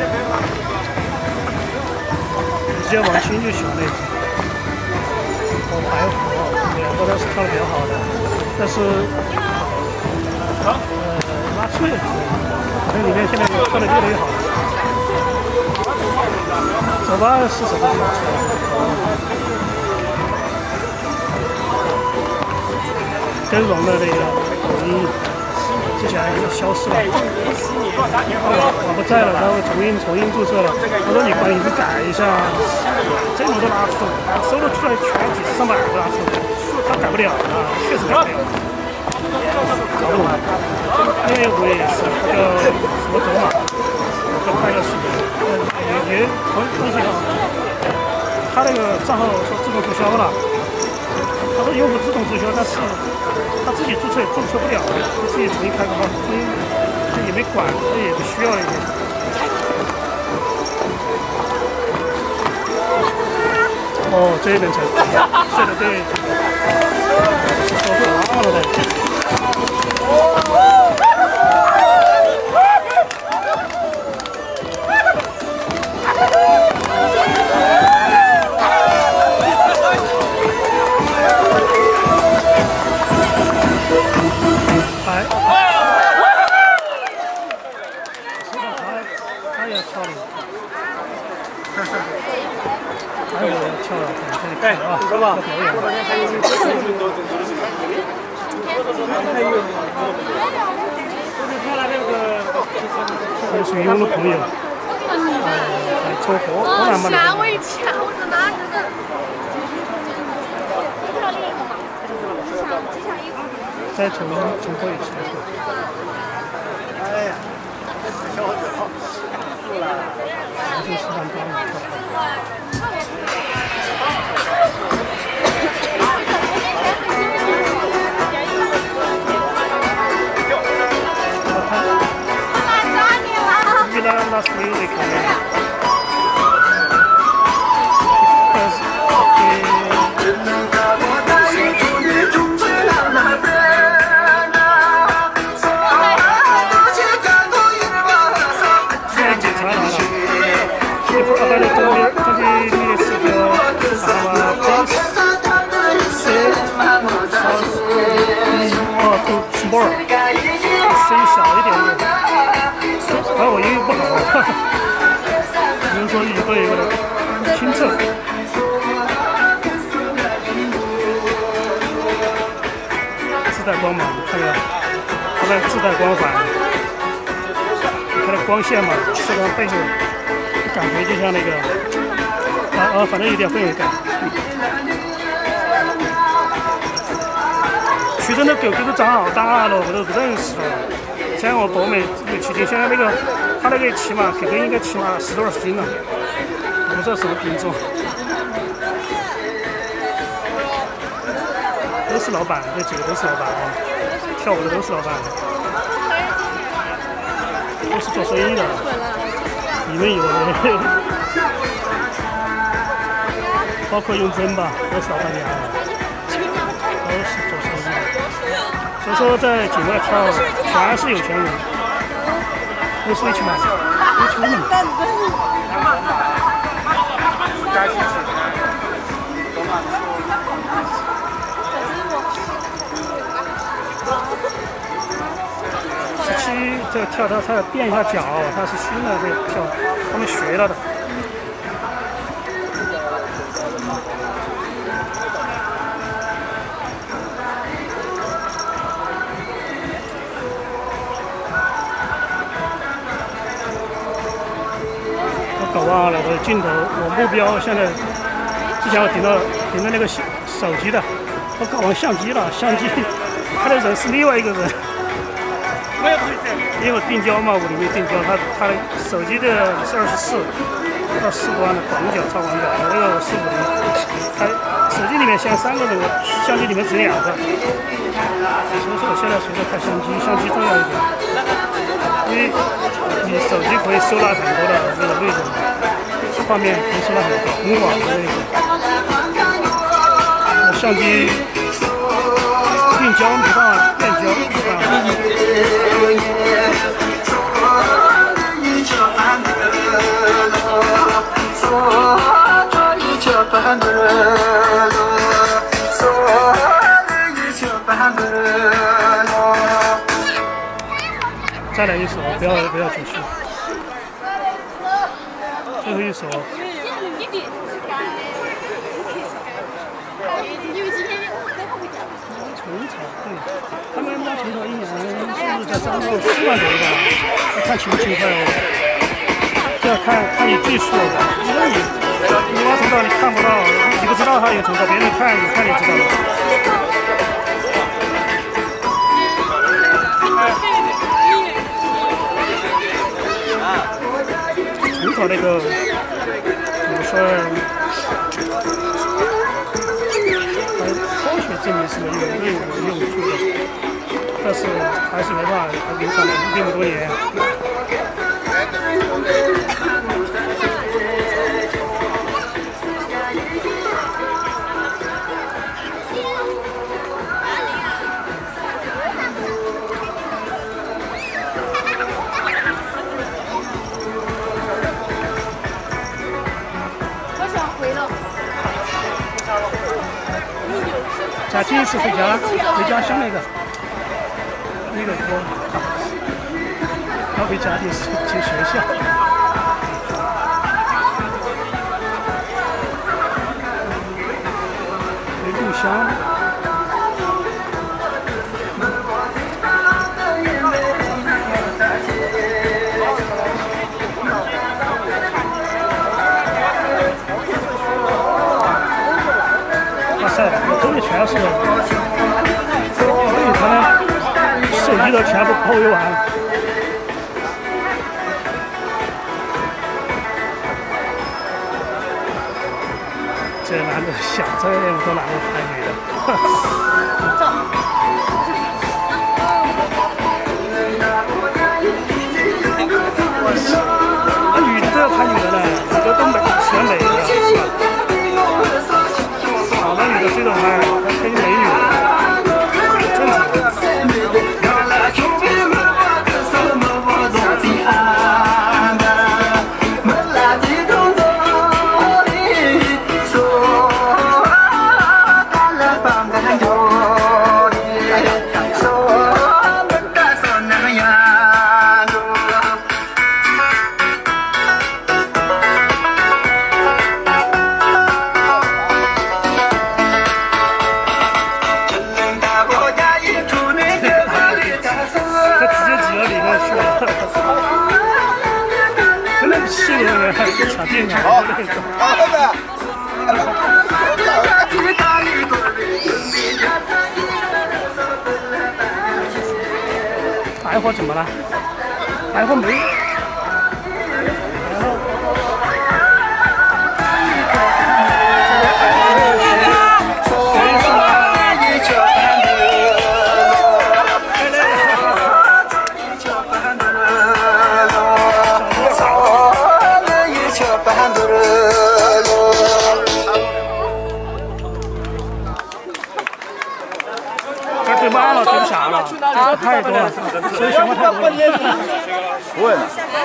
只要王清就喜欢那个。哦，白虎，两个都是跳的比较好的，但是，呃，拉脆，好像里面现在跳的越来越好了。走吧，是什么？跟融的那个抖音之前消失了，我不在了，然后重新重新注册了。我说你把名字改一下，这么多拉出，搜了出来全几十上百个拉出，他改不了啊，确实改不了。搞不懂。另外一个我也是，他叫什么走马，叫快乐视频，也也同同学啊，他那个账号说自动注销了。他说用户自动注销，但是他自己注册也注册不了，他自己重新开个号，重新他也没管，他也不需要一点。哦，这一轮才对的对，是说错了的。哎，你说吧，这属于我的朋友，呃，撮合，我难不难？吓我一跳，我说哪个人？再重重播一次。哎呀，小伙子好，输了，还是十三八了。Last music 带光芒，看到它们自带光环，你看那光线嘛，射到背后，感觉就像那个啊啊，反正有点氛围感。徐州的狗狗都长好大了，我都不认识了。像我博美有骑行，现在那个它那个起码狗狗应该起码十多二十斤了，不知道什么品种。都是老板，这几个都是老板啊，跳舞的都是老板，都是做生意的，里面有人，包括用针吧，都是老板娘，都是做生意的。所以说在境外跳全是有钱人，都是一起买，一起买。十七这个跳它，它要垫一下脚，它是新的这个跳，他们学了的。我搞忘了我的镜头，我目标现在之前我顶到顶到那个手机的，我搞忘相机了，相机他的人是另外一个人。因为我定焦嘛，我里面定焦，它它手机的是二十四，到四关的广角超广角，我这个四五零，它手机里面现在三个人，我相机里面只两个，所以说我现在随着看相机，相机重要一点，因为你手机可以收纳很多的那个内容，画面可以收纳很多很广的那种，我相机定焦没办法变焦，没办法。再来一首，不要不要结束，最后一首。虫草，对，他们挖虫草一年是不是在三到四万左右吧？看勤不勤快哦，这要看看你技术，因为你你挖虫草你看不到，你不知道它有虫草，别人看你看你知道了。虫草那个怎么说呢？科学证明是有有有用处的，但是还是没办法流传了这么多年。 我想回了。 假期是回家，回家乡那个那个歌，他回家就是去学校。回故乡。哇塞，我这里全是，所以他们手机都全部包围完了。这男的想这么多男的拍女的，啊，女的都要拍女的呢，女的都美选美的，是吧？好的女的这种拍，还拍美女，正常。 Bang 眼看到那种。大伙怎么了？大伙没。 堆满了，堆不下了，太多了，所以选我太多了。不会的。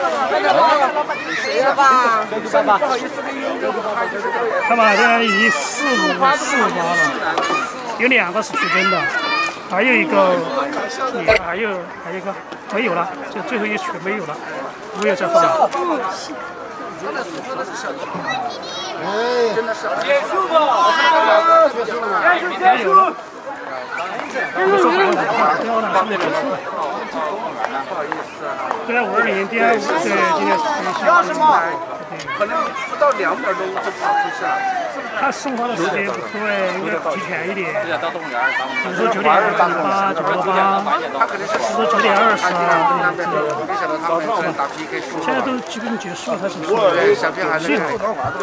看嘛，这一四五四五八了，有两个是取真的，还有一个，还有还有一个没有了，就最后一取没有了，没有再放了。真的是真的是小的。哎，真的是。结束吧。结束。 我说还有五号标呢，现在结束了。对啊，五二零，第二五，对，今天是第二十嘛，可能不到两分钟就跑出去了。他送花的时间不对，应该提前一点。比如说九点二十八、九点八，或者九点二十啊，现在都基本结束了，他是不是？小片还是看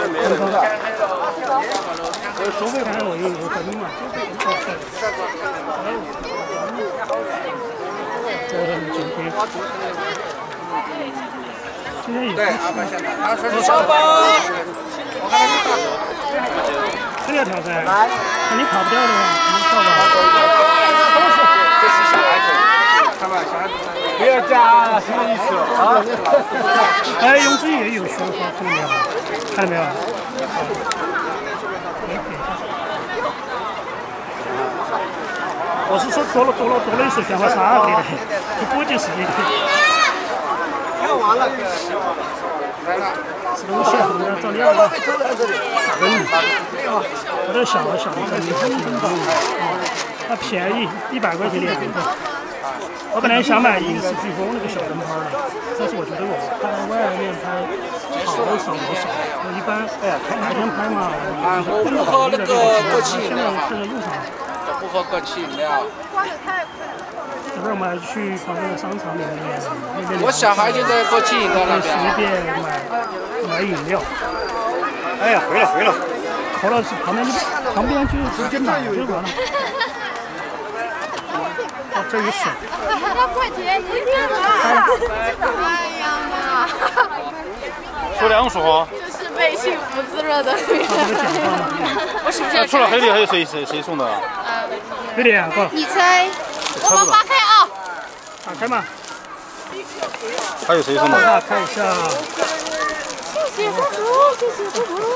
看我有有分嘛？今天也对，他说是上班。我看他是大手。这要跳噻，那你跑不掉的话，你跳吧。这是小孩子，看吧，小孩子。不要加，什么意思啊？哎，永志也有雪花，看到没有？看到没有？我是说多了多了多了一次雪花沙回来，不估计是一个。跳完了，来了，吃东西啊，找料啊，嗯，这都小小的，你看很高，它便宜，一百块钱两个。我本来想买影视飓风那个小灯泡的，但是我觉得我拍外面拍好少好少，我一般哎呀白天拍嘛，不喝那个过期饮料，现在用上了。 不喝过期饮料。一会儿我们还去旁边的商场里面，那边我小孩就在过期饮料那边。随便买买饮料。哎呀，回了回了。回了是旁边旁边就直接买就完了。哦，这有水。过节你干嘛？哎呀妈！说两说。就是被幸福滋润的女人。我是不是？除了黑的还有谁谁谁送的？ 有两个，你猜，我们打开啊，打开嘛。还有谁送的？打开一下。谢谢公主，谢谢公主。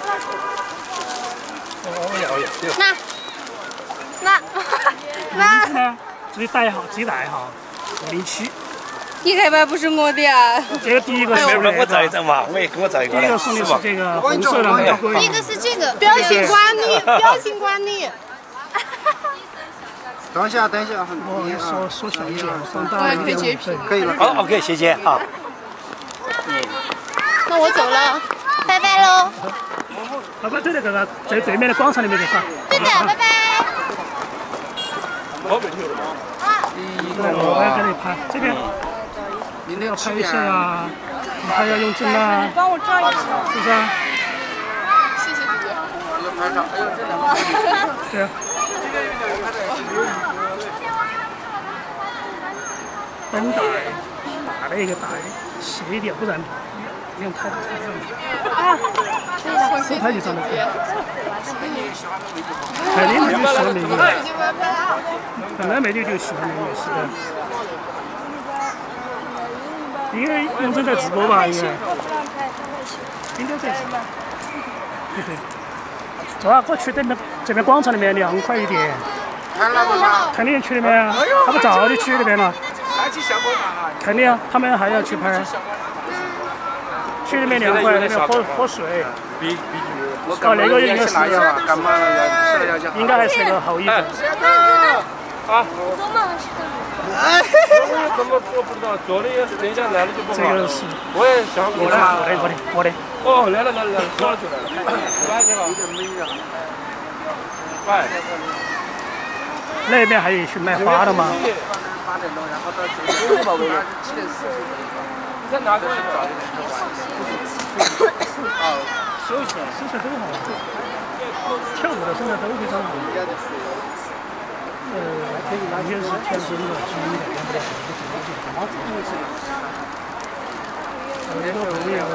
那，那，那，那，自己带好，自己带好。五零七。你开吧，不是我的啊。这个第一个是那个。我照一张嘛，我也跟我照一个。第一个送的是这个红色的玫瑰。第一个是这个表情管理，表情管理。 等一下，等一下，我缩缩小一点，放大一点，可以截屏，可以了。好 ，OK， 谢谢啊。那我走了，拜拜喽。拜拜，对那个在对面的广场里面去耍。对的，拜拜。我没有了吗？我要给你拍这边，明天拍一下呀，你还要用针啊？你帮我照一下，是不是？谢谢姐姐。要拍照，哎呦，这两个。对啊。 灯带，大的一个带，细一点，不然不用太太重。啊，手拍就长得可以。肯定就喜欢美女，本来美女就喜欢美女，是的。因为永正在直播吧，应该。应该在直播。对对。走啊，过去对面这边广场里面凉快一点。肯定去那边啊，他们早就去那边了。 肯定啊，他们还要去拍。去那边凉快，那边喝喝水。哦，那个应该是，应该还是那个后一个。啊。哎。怎么做不知道？做的也是等一下来了就不好。这个是。我也想过的，过的，过的，过的。 哦，来了来了来了，过了就来了。喂，你好。有点美啊。喂。 那边还有去卖花的吗？ 八点钟，然后到九点半，七点四十。 你在哪个是早一点就晚一点？哦， 休息身材都好，跳舞的身材都非常好。呃，一个是天生的，基因的，两个是怎么怎么怎么怎么。我的朋友，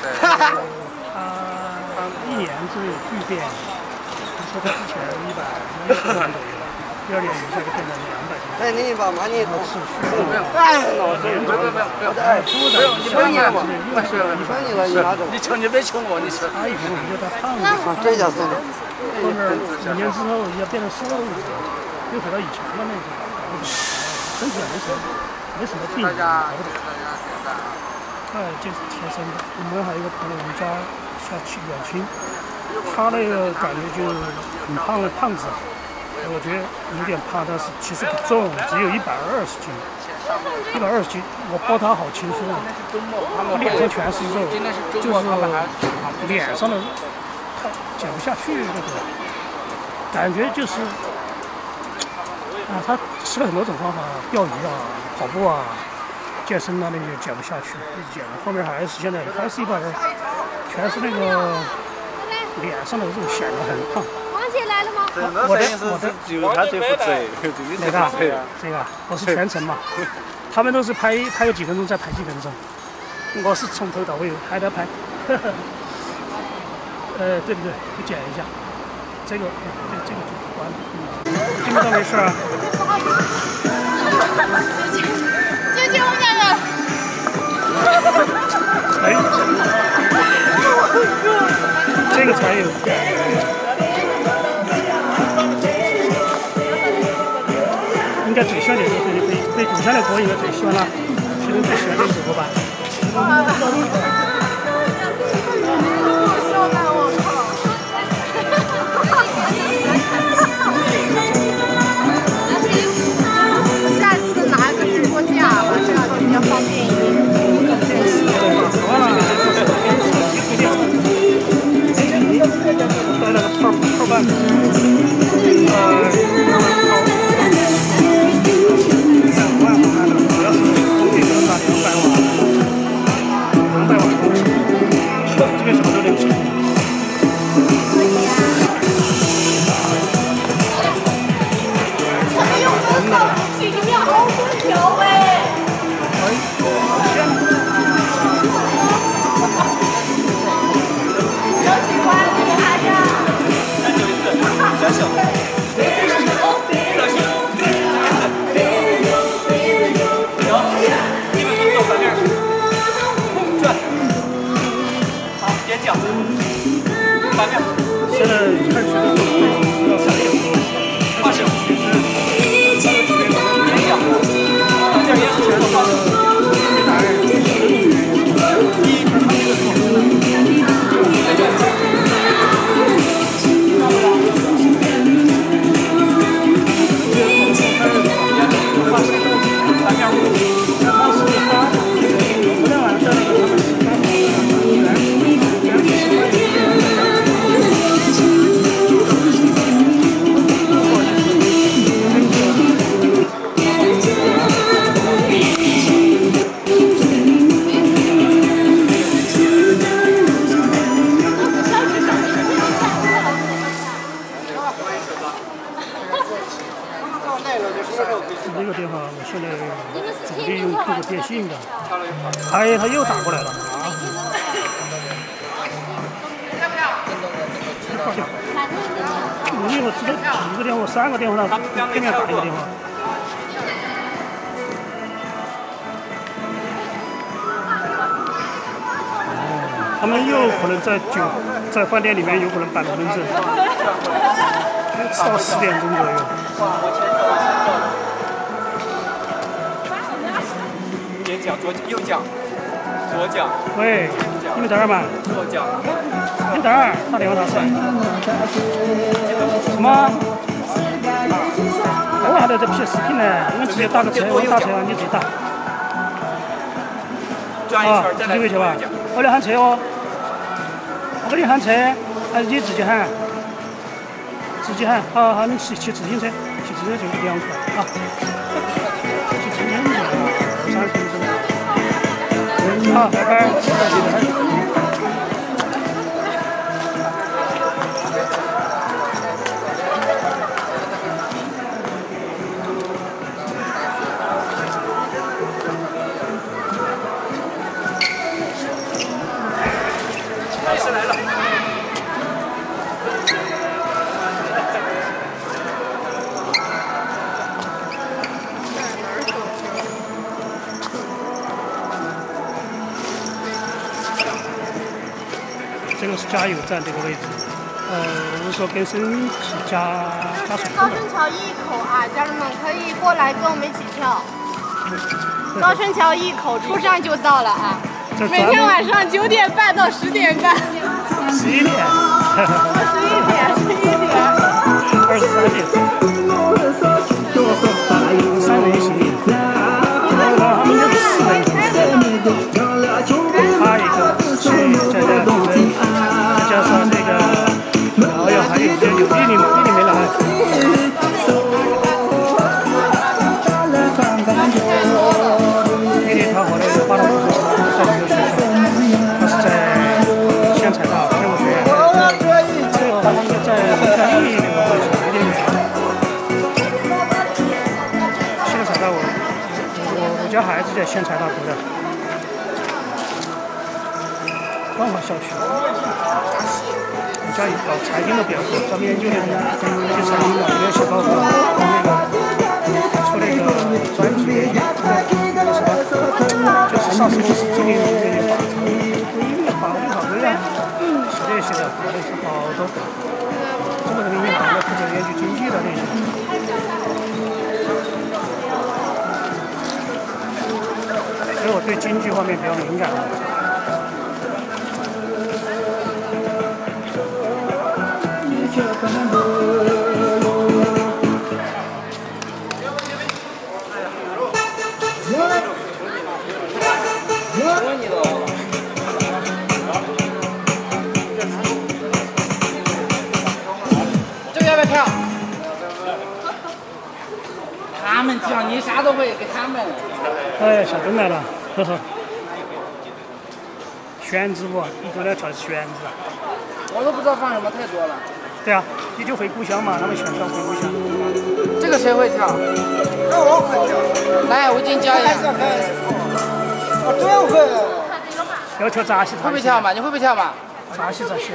他一年之内巨变，他说他之前一百一十万左右，第二年一下就变成两百斤。 哎，你把马你都是不用，哎，老师，不用不用不用，哎，不用，你不用你了嘛，不需要， 你说你了，你拿走。 你求你别求我，你是。 他以前我觉得他胖子， 这家是。 后面几年之后要变成瘦子，又回到以前的那种，身体也没什么没什么病，搞不懂。哎，就是天生的。我们还有一个朋友，我们家下去远亲，他那个感觉就很胖的胖子，我觉得有点胖，但是其实不重，只有一百二十斤，一百二十斤，我抱他好轻松啊，他脸上全是肉，就是脸上的他减不下去那个，感觉就是啊，他试了很多种方法，钓鱼啊，跑步啊。健身啊那些减不下去，减了，后面还是现在还是一百二，全是那个脸上的肉显得很胖。 王姐来了吗？ 我的我的就他最负责， 哪个？这个我是全程嘛，他们都是拍拍个几分钟再拍几分钟，我是从头到尾还得拍。呃，对不对？你剪一下，这个这这个就不关了，听不到没事啊。 姐姐，我家人。 哎，这个才有。应该最小的对对对，最小的歌应该最喜欢了，其中最喜欢的是歌吧。 下次拿个直播架吧，这样比较方便一点。 带那个泡泡瓣，呃，两万好看的，主要是空气能打两百瓦，两百瓦公尺，这个什么都对不起。 我们用多少东西，你们要好好调哎。 现在看学的要三点多，二十其实没有，这边之前的话，没答案，第一他们这个这个电话我现在主力用这个电信的，哎，他又打过来了，麻烦。我一会儿直接几个电话，三个电话上对面打一个电话。他们又可能在酒在饭店里面有可能摆龙门阵，到十点钟左右。 边讲左右讲，左讲。 喂，你们在哪儿嘛？ 左讲。 你在哪儿？打电话打出来。什么？我还在这拍视频呢，我们直接打个车，我打车，你自己打。 转一圈再来。 几个去吧？我来喊车哦。 这里喊车，还是你自己喊？自己喊，好好，你骑骑自行车，骑自行车就两块啊。骑自行车三十分钟。好，拜拜。 老师来了。 这个是加油站这个位置，呃，我是说跟升旗加加水库。 高升桥一口啊，家人们可以过来跟我们一起跳。高升桥一口出站就到了啊，每天晚上九点半到十点半。 十一点。 十一点，十一点。 二十三点。三人行，然后他们就是四人行。他一个去在这评分，再加上这个，然后还有这有弟弟弟弟没来。弟弟他后来又发到出去，在这个学校，他是在县财大业务学院，这个好像就在红山驿那个位置有点远。县财大我我我家孩子在县财大读的。万华小区，我家搞财经的比较多，专门研究那个去财经的，没有写报告，那个出那个专辑，那什么，就是上市公司经理人那些法法律法规啊，写这些的，写的是好多。中国人民银行的负责研究经济的那些。所以我对经济方面比较敏感。 这个要不要跳？他们跳，你啥都会，给他们。 哎，小灯来了，呵呵。旋子舞，你过来跳旋子。 我都不知道放什么，太多了。 对啊，你就回故乡嘛，他们喜欢跳回故乡。 这个谁会跳？ 那我会跳。 来，我给你教一下。 我这样会。 要跳扎西， 会不会跳嘛？你会不会跳嘛？ 扎西扎西。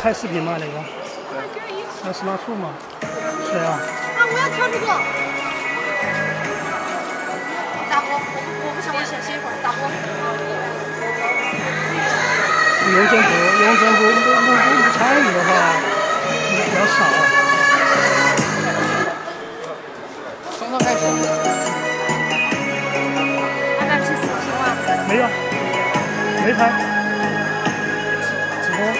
拍视频吗？那个？那是哪处吗？是啊。 啊，我要挑这个。咋播？我我不行，我先歇一会儿。咋播？ 雍正部，雍正部不不不不参与的话，比较少。 从头开始。 还拍视频吗？ 没有，没拍。直播。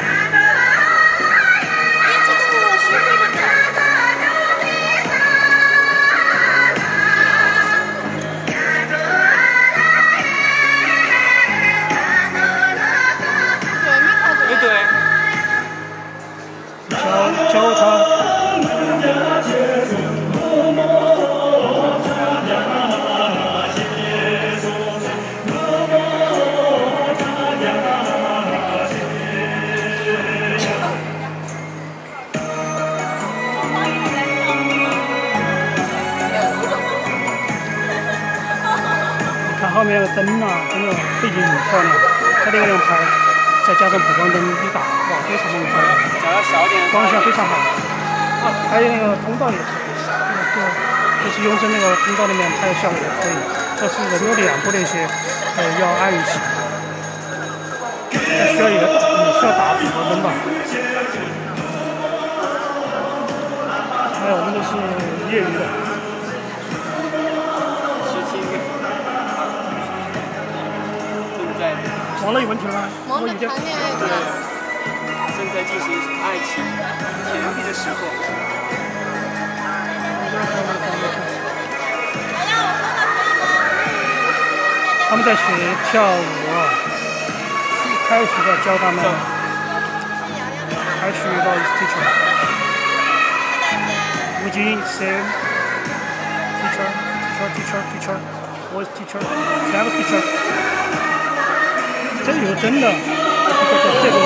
你这个我学会了的。 对，没对。 教教他。后面的灯啊，真的背景很漂亮，它这个样拍，再加上补光灯一打，哇，非常的漂亮，光线非常好。啊，还有那个通道也是，这个就是雍正那个通道里面拍的效果也可以，但是人有两部那些，呃，要暗一些，需要一个嗯需要打补光灯吧。还有我们都是业余的。忘了有问题了吗？ 忘了谈恋爱了。 正在进行爱情甜蜜的时候。 他们在学跳舞，开始在教他们。开始到 teacher。吴京 same teacher teacher teacher teacher was teacher same teacher。这个有真的，这个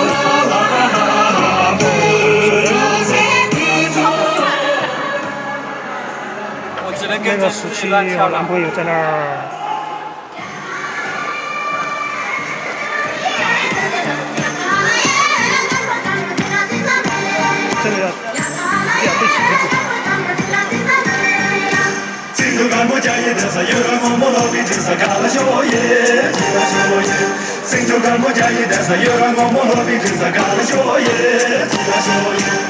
我只能那个十七我男朋友在那儿。这个要要对起子。 就干部家业的是有人我们老兵就是干了小业，干了小业。成就干部家业的是有人我们老兵就是干了小业，干了小业。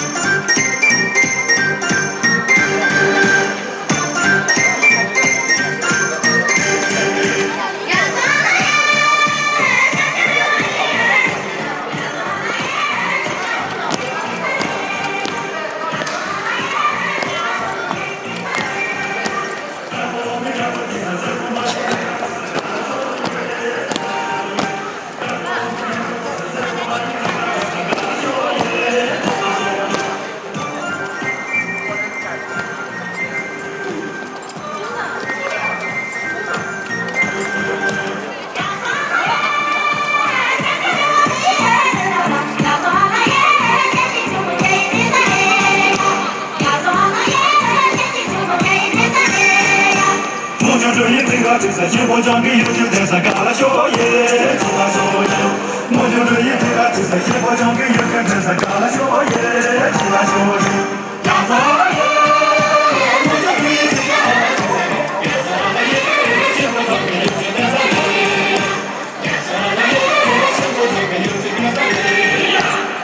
就是结婚讲给有就在上干了小业，干了小业。我就这一对啊，就是结婚讲给有就在上干了小业，干了小业。干啥业？我就这一对啊，干啥业？结婚讲给有就在上干了业，干啥业？结婚讲给有就在上干了业。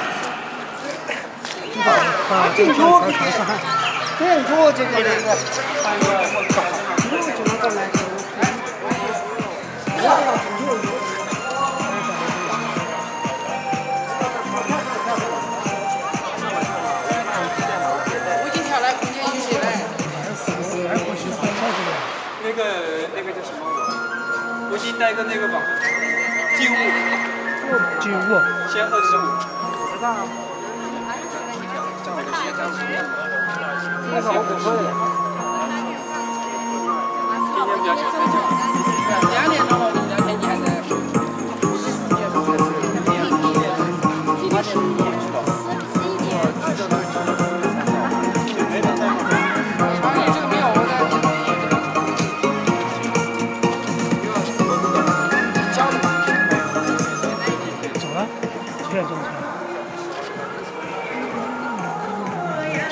啊，进出，进出这个这个。 我已经调了空间允许了。那个那个叫什么？我给你带个那个吧，劲舞。 劲舞。 先后之舞。 那个我不会。 今天比较强太久。两点钟了，我们聊天你还在。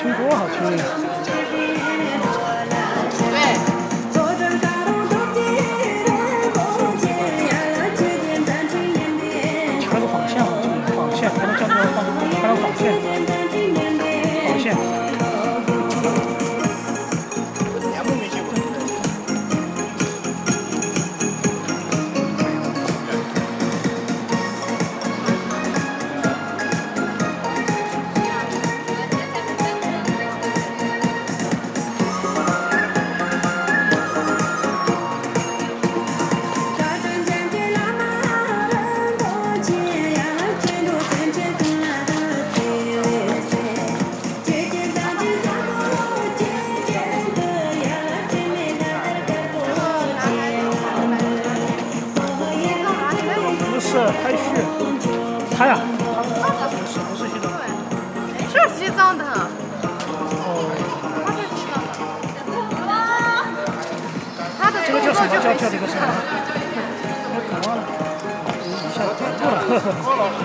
听歌好听。 对。 调个纺线好听，纺线不能叫做纺，调个纺线，纺线。太虚，他呀，他不是不是西藏， 是西藏的。 哦， 他的这个叫什么？叫叫这个什么？我可忘了，一下子讲错了。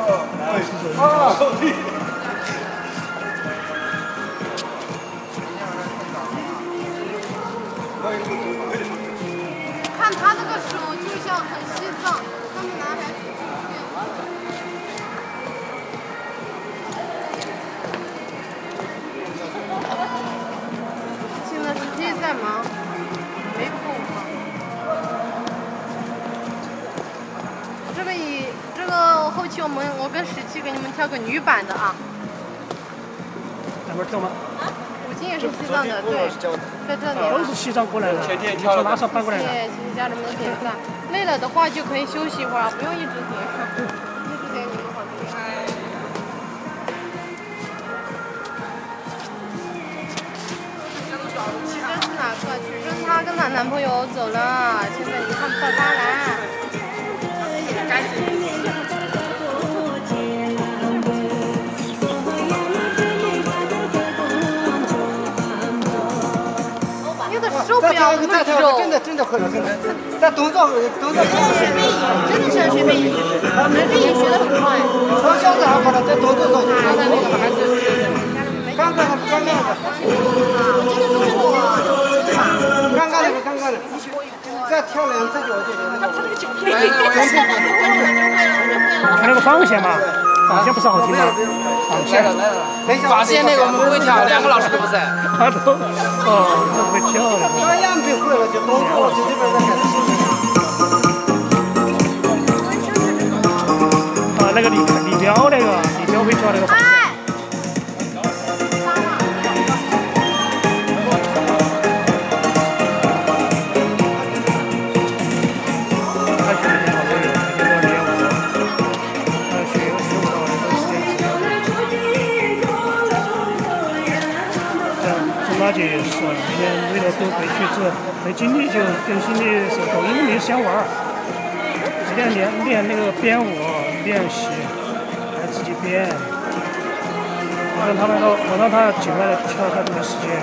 看他那个手就像很西藏，他们拿来。现在实际在忙，没空忙。这个以这个后期我们我跟十七给你们挑个女版的啊。 那边跳吗？ 五金也是西藏的，对，在这里。 都是西藏过来的，从拉萨搬过来的。 谢谢家人们的点赞。累了的话就可以休息一会儿，不用一直点，一直点你们好听。曲珍是哪个？曲珍她跟她男朋友走了，现在已经看不到她了。赶紧。你的手不要那么柔。 真的真的很真的，但动作动作。 学背影，真的是要学背影，我们背影学得很快。 从小子还好了，在动作上。 他的那个还是刚刚那个刚刚那个。 这个是我。 刚刚那个刚刚那个。再跳两次就就就。 他这个脚你看那个放线嘛，放线不是好听吗？放线。 发现那个我们不会跳，两个老师都不在。 他都哦，不会跳的。 当然不会了，就动作就这边在干新的。啊，那个李李彪那个，李彪会跳那个放线。大姐也是，每天为了多回去这回经历就更新的是抖音没时间玩，每天练练那个编舞练习，还自己编。我让他们都，我让他进来跳，他没时间。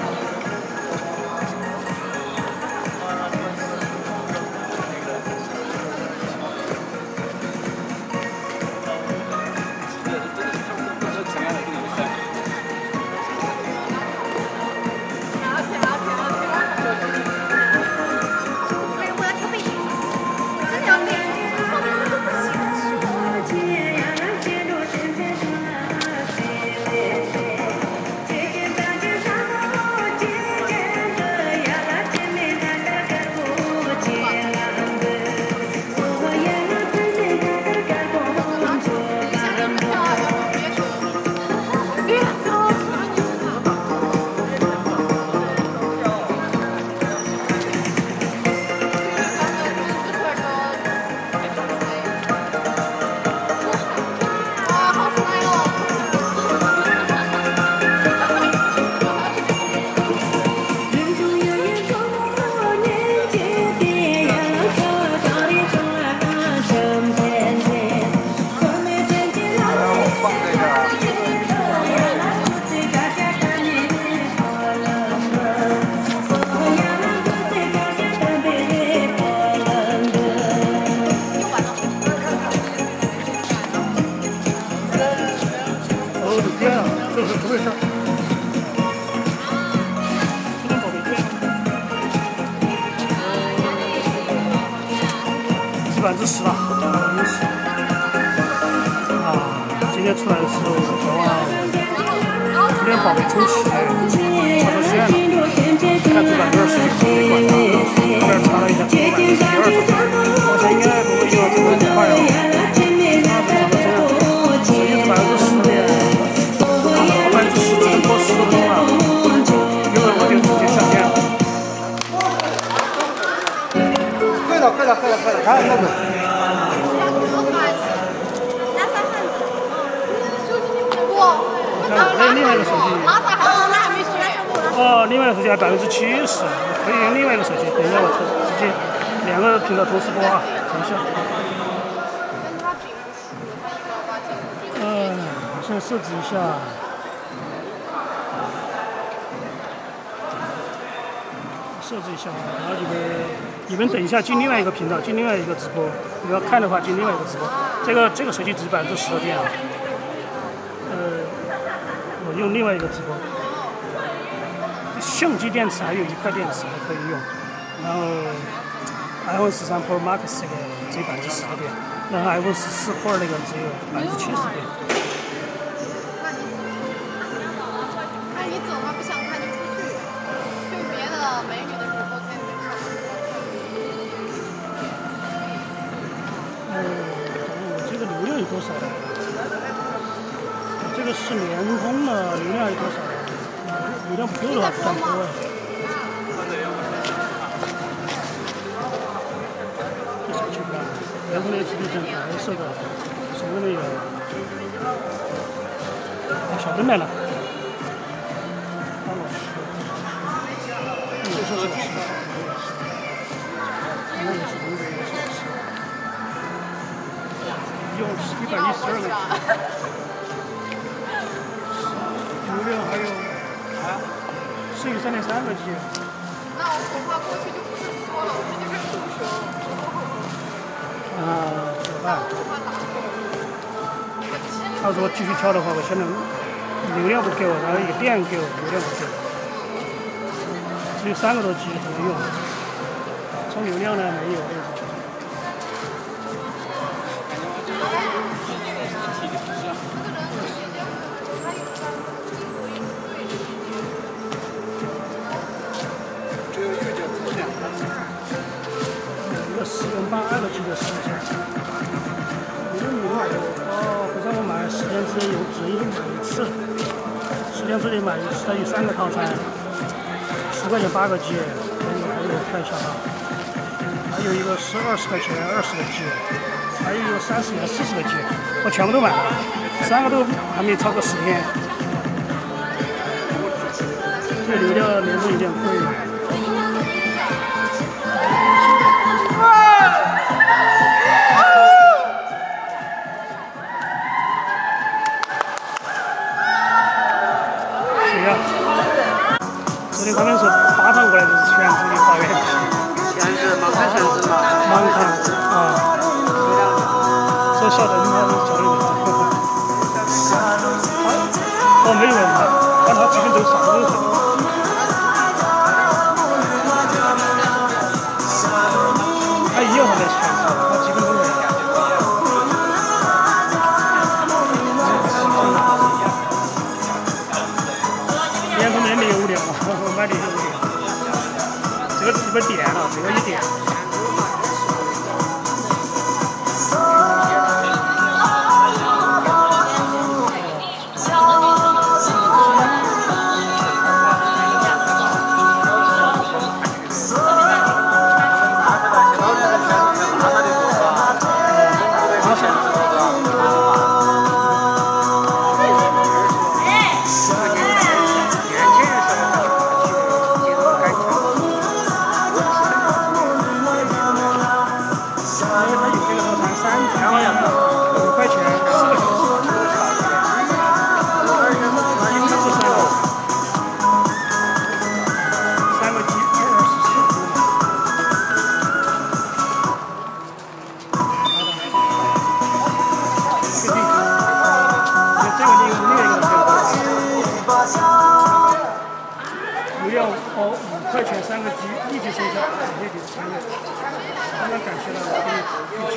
百分之十了，百分之十。啊，今天出来的时候，昨晚有点宝贝充气，插到线了，看主板多少时间没管它，后边查了一下，主板是第二种，我想应该不会有这么快哦。那正常的这样，手机是百分之十的，百分之十只能播十个钟了，一会儿我就直接下线了。 快了，快了，快了，快了，看那个。 那另外一个手机，哦，另外一个手机还百分之七十，可以用另外一个手机。等一下我直接两个频道同时播啊，等一下。嗯，现在设置一下。设置一下，然后你们你们等一下进另外一个频道，进另外一个直播。你要看的话，进另外一个直播。这个这个手机只百分之十的电啊。呃。 我用另外一个直播，相机电池还有一块电池还可以用，然后 iPhone 十三 Pro Max 这个只有百分之十的电，然后 iPhone 十四 Pro 那个只有百分之七十的电。 那你走嘛，不想看就出去，去别的美女的直播间里面看。 哦，我这个流量有多少呢？ 这个是联通的，流量有多少？流量不够的话不敢播哎。这手机不大，联通的 A P P 是白色的，什么都没有。小灯来了，张老师，你说是老师，那也是东北也是老师，用一百一十二个。 流量还有啊，是有三点三个 G。 那我恐怕过去就不是说了，我直接开始吐舌。 啊，怎么办？到时候继续跳的话，我现在流量不够，然后一个电够，流量不够，只有三个多 G 怎么用？充流量呢没有。十元八二个 G 的时间，有的有买哦，不让我买，十天之内有只有买一次，十天之内买一次，它有三个套餐，十块钱八个 G， 还有还有看一下啊，还有一个是二十块钱二十个 G， 还有一个三十元四十个 G， 我全部都买了，三个都还没超过十天，这流量联通有点贵。 昨天他们说八趟过来都是全职的发源地， 全是盲看全职嘛， 盲看啊，说小灯他是教的人，哦没有问他，但他基本都啥都会。他一样他在全职，他基本都会。 买的有点，这个基本点了，这个一点。哦， 后五块钱三个鸡，立即生效，直接给参与。非常感谢了我的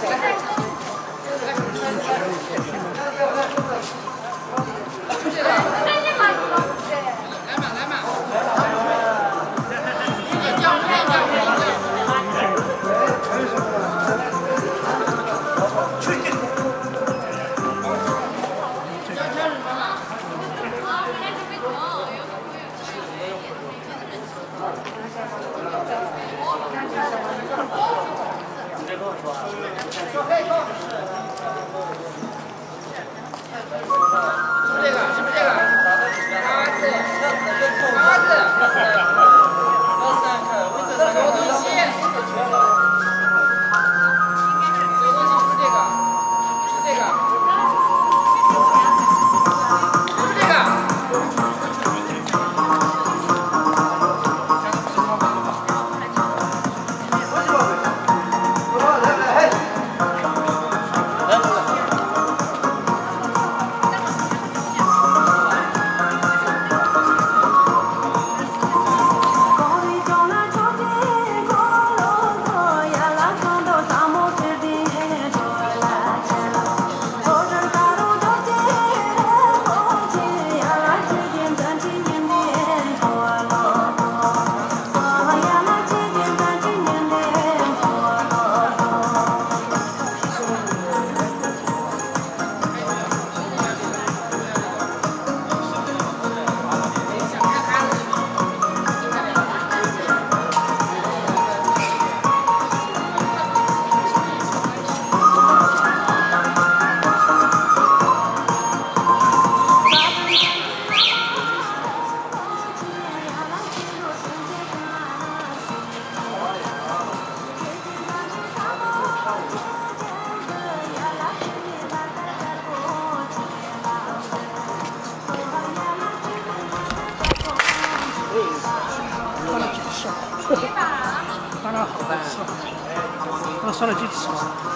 当然好吃，那涮了几次了。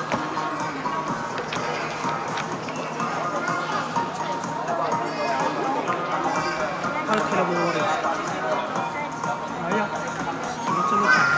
他是贴了我的。哎呀，怎么这么惨？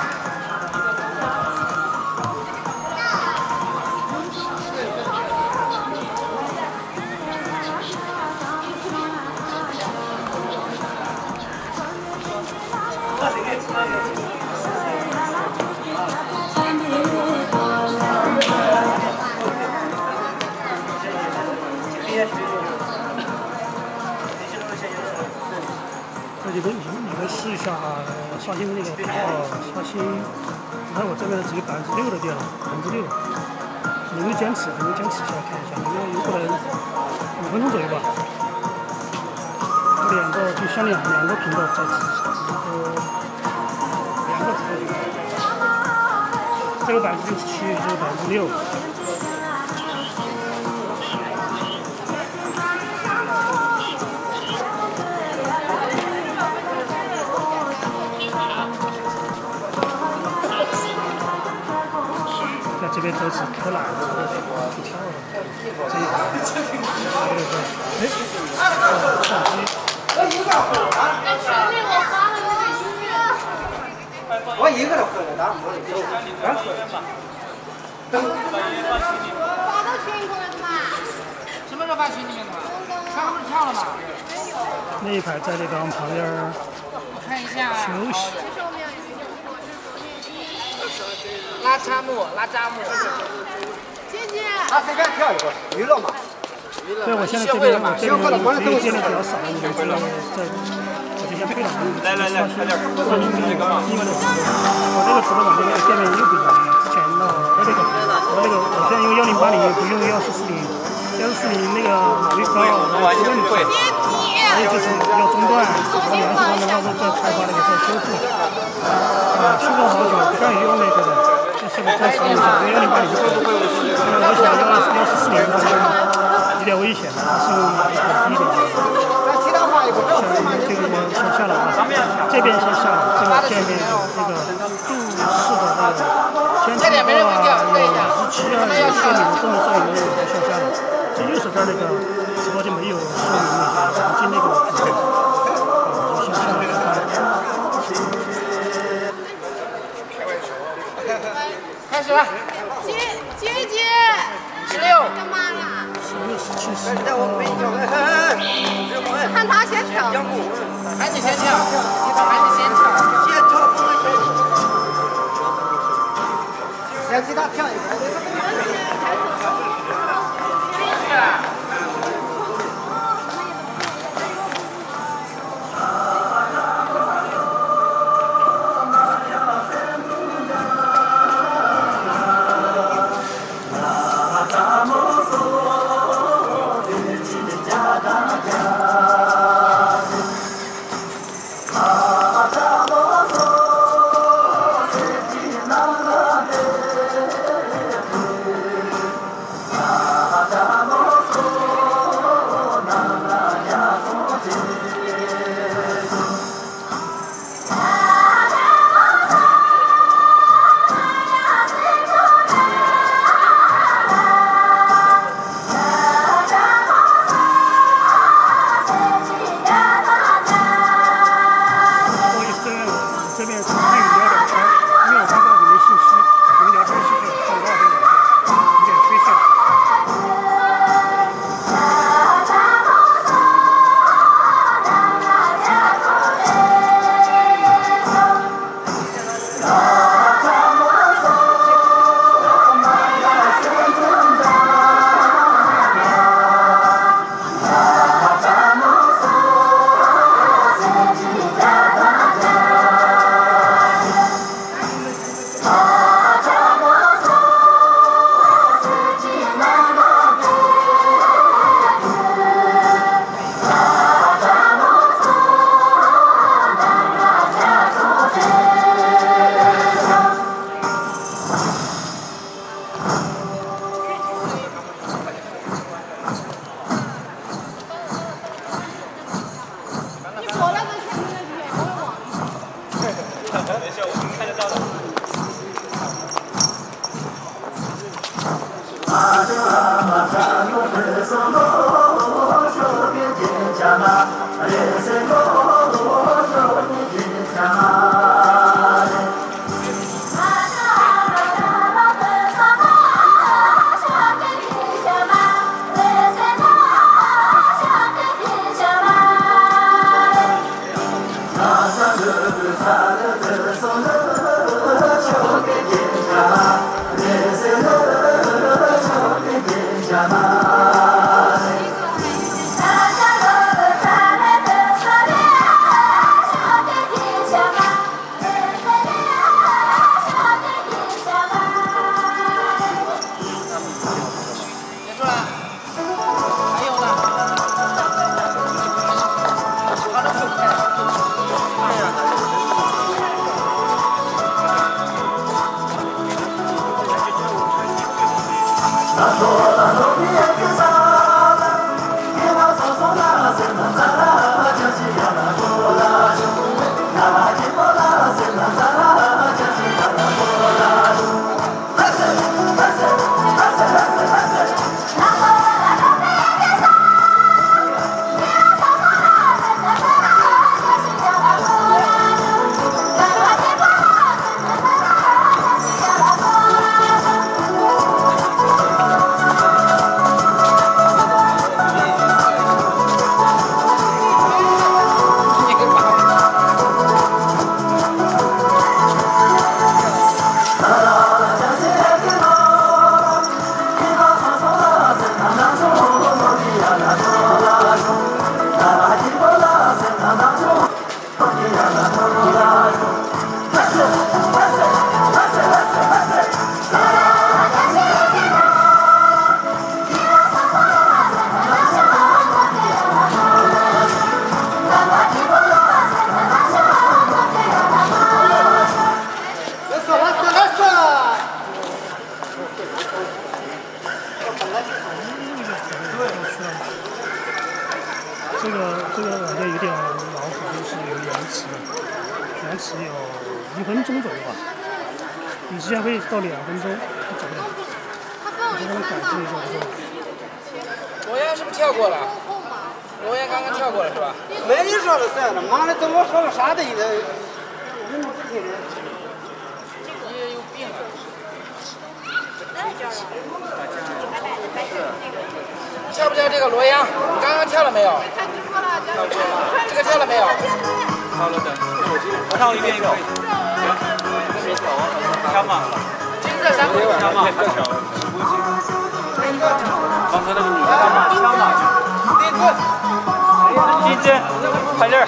这几个你你们试一下刷新那个哦，刷新。你看我这边只有百分之六的电了，百分之六。能不能坚持？能不能坚持一下？看一下，应该有可能五分钟左右吧。两个就像两两个频道在直播，两个直播频道。这个百分之六十七，这个百分之六。这边都是偷懒子的，去跳的，这一排，这个是，哎，相机。在群里我发了那个音乐。我一个人喝的，当然没得酒，刚喝的嘛。发到群里面的嘛？什么时候发群里面的嘛？刚不是跳了吗？那一排在那个旁边我看一下。休息。拉扎木，拉扎木。姐姐。他随便跳一个，娱乐嘛。对，我现在这边我这边这见的比较少，你们这个在，我就先退了。来来来，快点，我你这个你们的直播，我这个直播软件那个界面又不一样了。之前呢，我那个我那个我现在用幺零八零，不用幺四四零，幺四四零那个码率高，我出问题，还有就是要中断，我联系他们，然后再开发那个再修复。啊，修了好久，不敢用那个的。现在暂时用幺零八零，因为我想幺幺四四零的有点危险，是用比较低的。像这个先下了啊，这边先下了，这个界面那个注释的那个天气预报啊，日期啊，有说明这么说明的先下了。这右手边那个直播就没有说明那些，已经那个就先下了。 了。 姐姐姐， 十六。 干嘛呀？ 看看他先跳。 喊你先跳，喊你先跳。 先给他跳一个。 这个这个软件有点老虎，就是有延迟，延迟有一分钟左右吧，有时间会到两分钟，它走不了。我给他们改进一下之后。 罗岩是不是跳过了？罗岩刚刚跳过了是吧？ 没你说的算了，妈的，等我说了啥的，你这，你们不听人。 也有病啊！ 跳不跳这个罗阳？你刚刚跳了没有？这个跳了没有？ 跳了的，我跳一遍一遍。跳嘛？ 金色三步跳嘛？太小了。刚才那个女的跳嘛？跳嘛？ 第一次。 第一次，快点。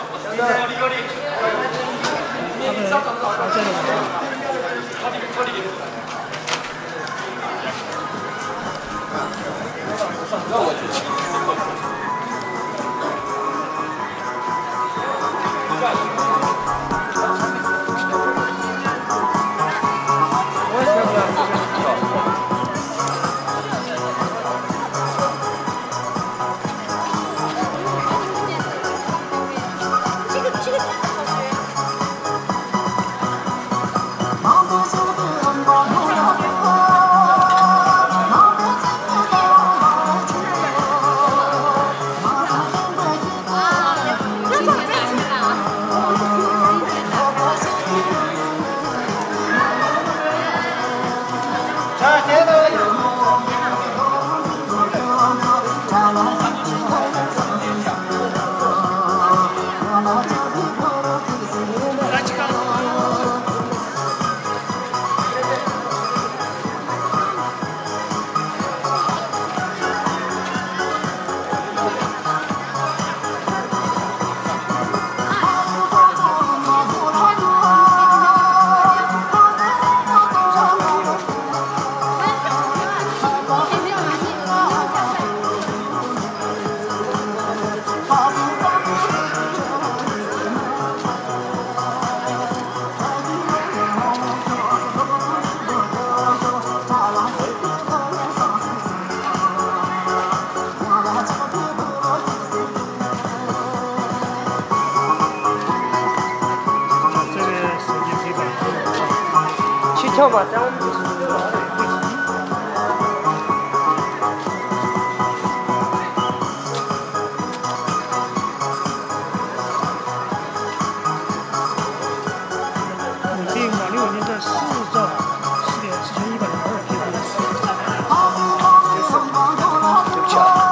跳吧，这样我们就是目前马六年在市兆十点四千一百零二 K B。 对不起啊。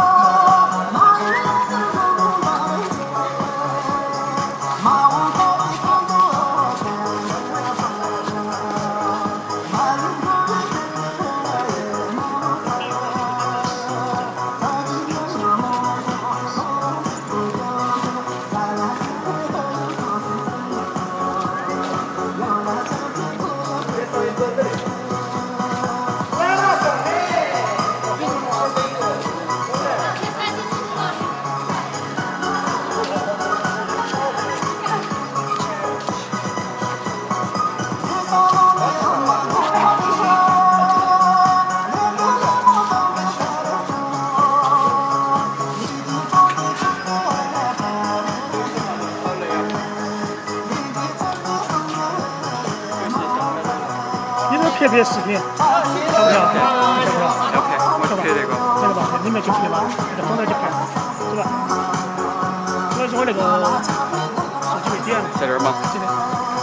片片视频，要不要？要不要？ 要拍，我就拍这个。 这个吧，里面就拍吧，这个放到就拍，是吧？主要是我那个手机没电了。 在这儿吗？ 这边。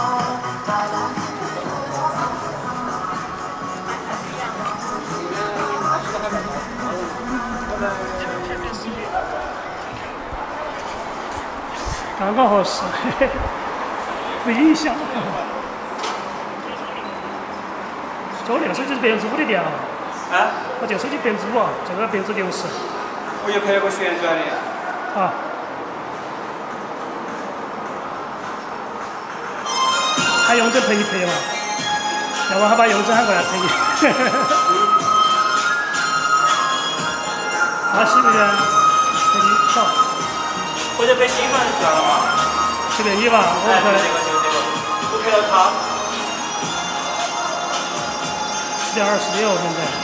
刚刚好是，嘿嘿，没影响。我那个手机是别人租的电啊！ 啊？ 我这个手机别人租啊，这个别人租六十。 我也拍过旋转的。 啊。喊永正陪一陪嘛，要不还把永正喊过来陪你。啊，是不是？陪你跳。 或者拍新房就算了嘛。 随便你吧，我哎， 不就这个，就这个，我拍了他。 十点二十六，现在。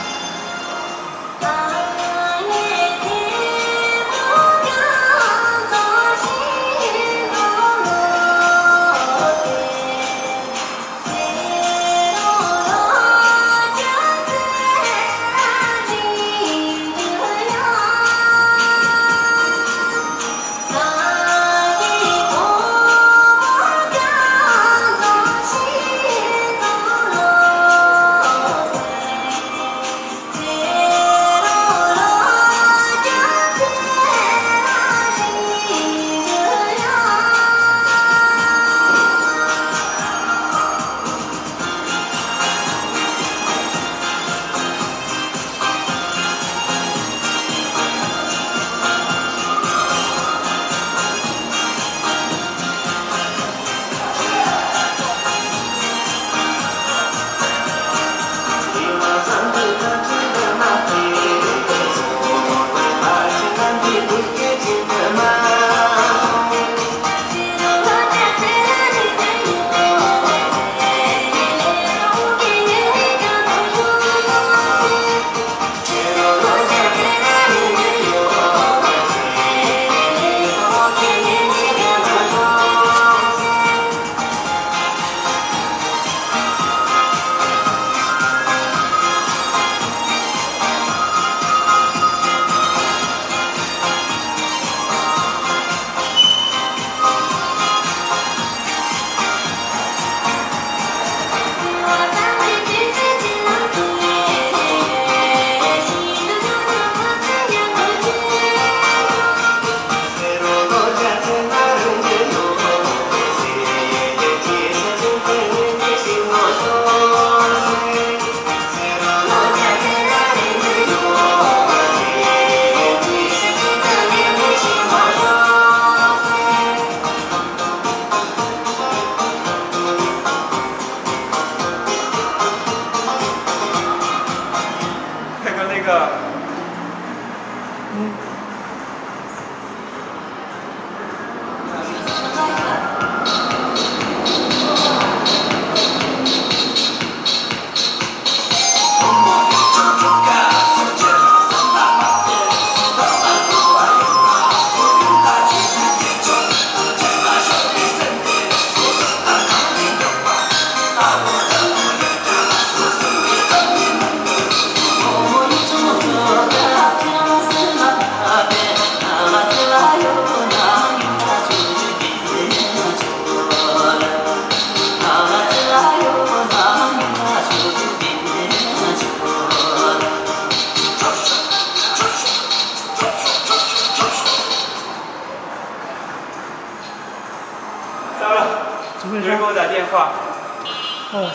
怎么回事？ 有人给我打电话。 哦。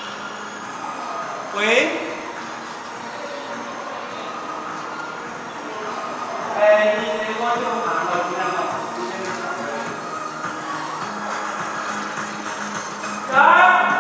喂。哎，你我就看到今天了。啊！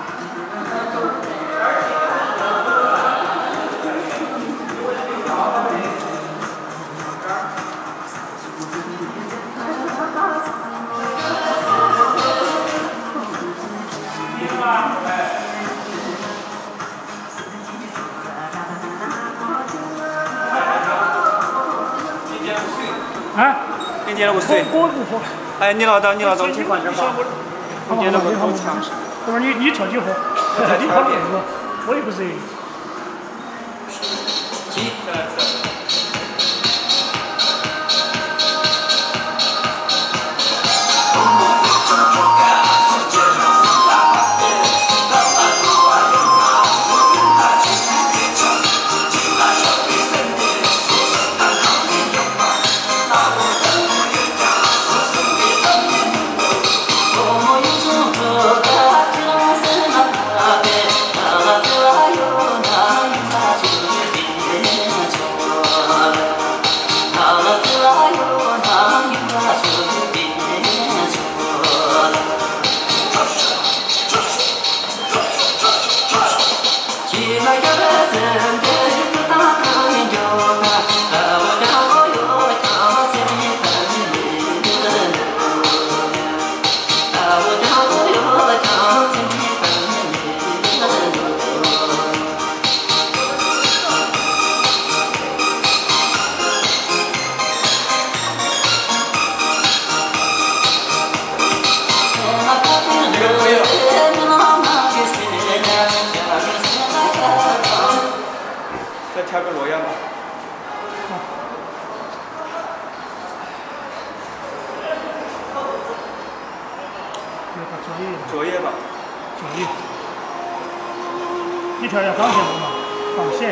啊！ 今天我睡。 我不喝。 哎，你老张，你老张，请放这吧。我点了个口茶。 等会儿你你调酒喝，你喝那个，我又不是。 再来吃。 再调个罗药吧。 作业。 作业吧。 作业。你调下钢线不嘛？放线。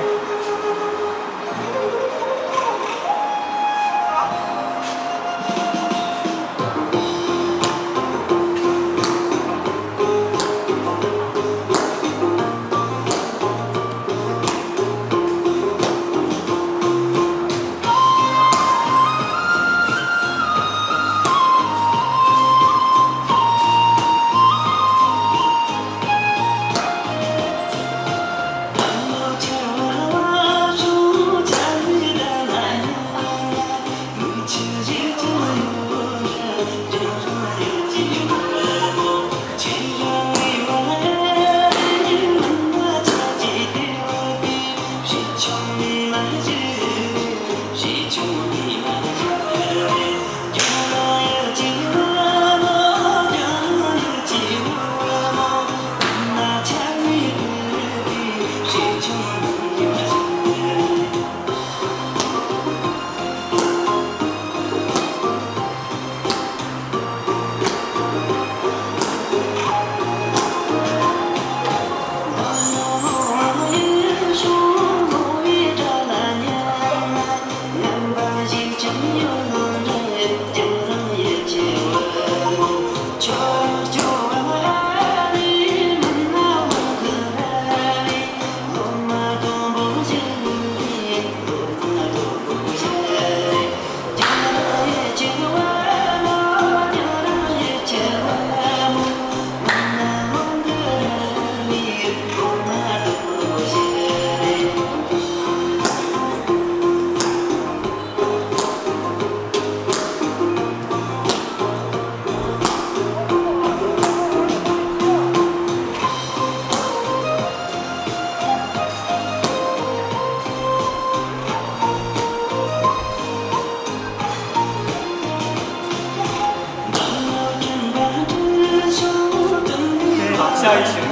下一曲。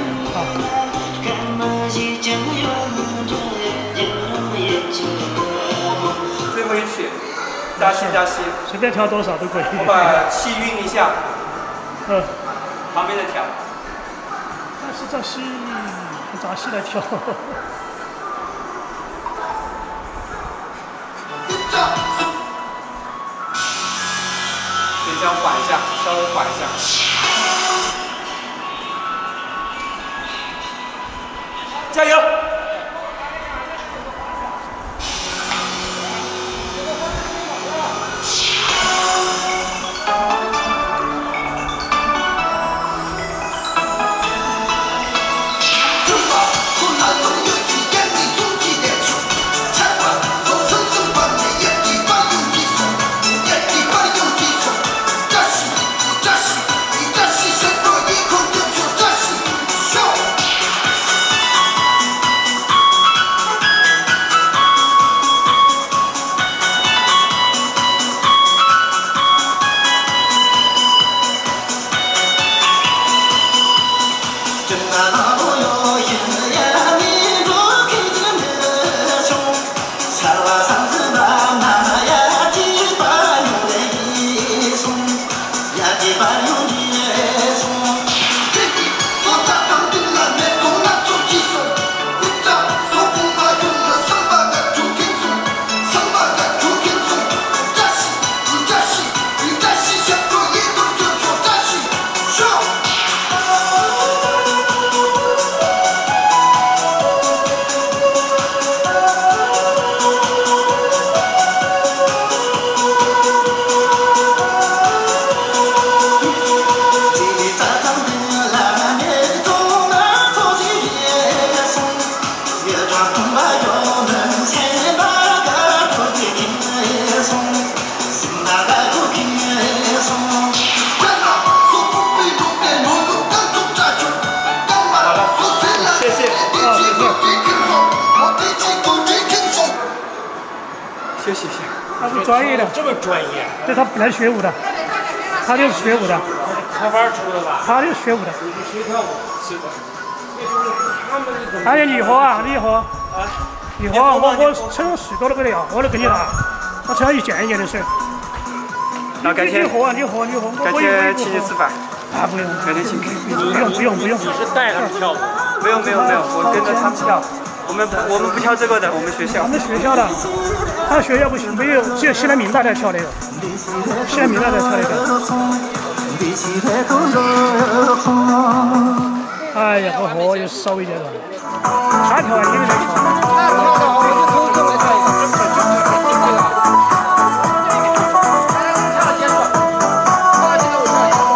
最后一曲，扎西扎西。 随便调多少都可以。 我把气运一下。 嗯。 旁边的调。 扎西扎西，扎西来调。 这样缓一下，稍微缓一下。 加油！ 谢谢谢。 他是专业的， 这么专业？ 对，他本来学舞的，他就是学舞的。 科班出的吧？ 他就是学舞的。 学跳舞，是的。 哎呀，你好啊，你好。你好，我我称许多了不了，我都跟你打，我只要一件一件的事。 那改天。 你好啊，你好，你好。 改天请你吃饭。 啊，不用， 改天请。 不用不用不用。 你是带他们跳舞？ 没有没有没有，我跟着他们跳。我们不我们不跳这个的，我们学校。 我们学校的，他学校不行，没有，只有西南民大在跳那个，西南民大在跳那个。哎呀，我我又少一点了，他跳完你们再跳。 那跳的话，我就偷偷来跳一个，真的真的太经典了。跳结束，跳这个我跳一个。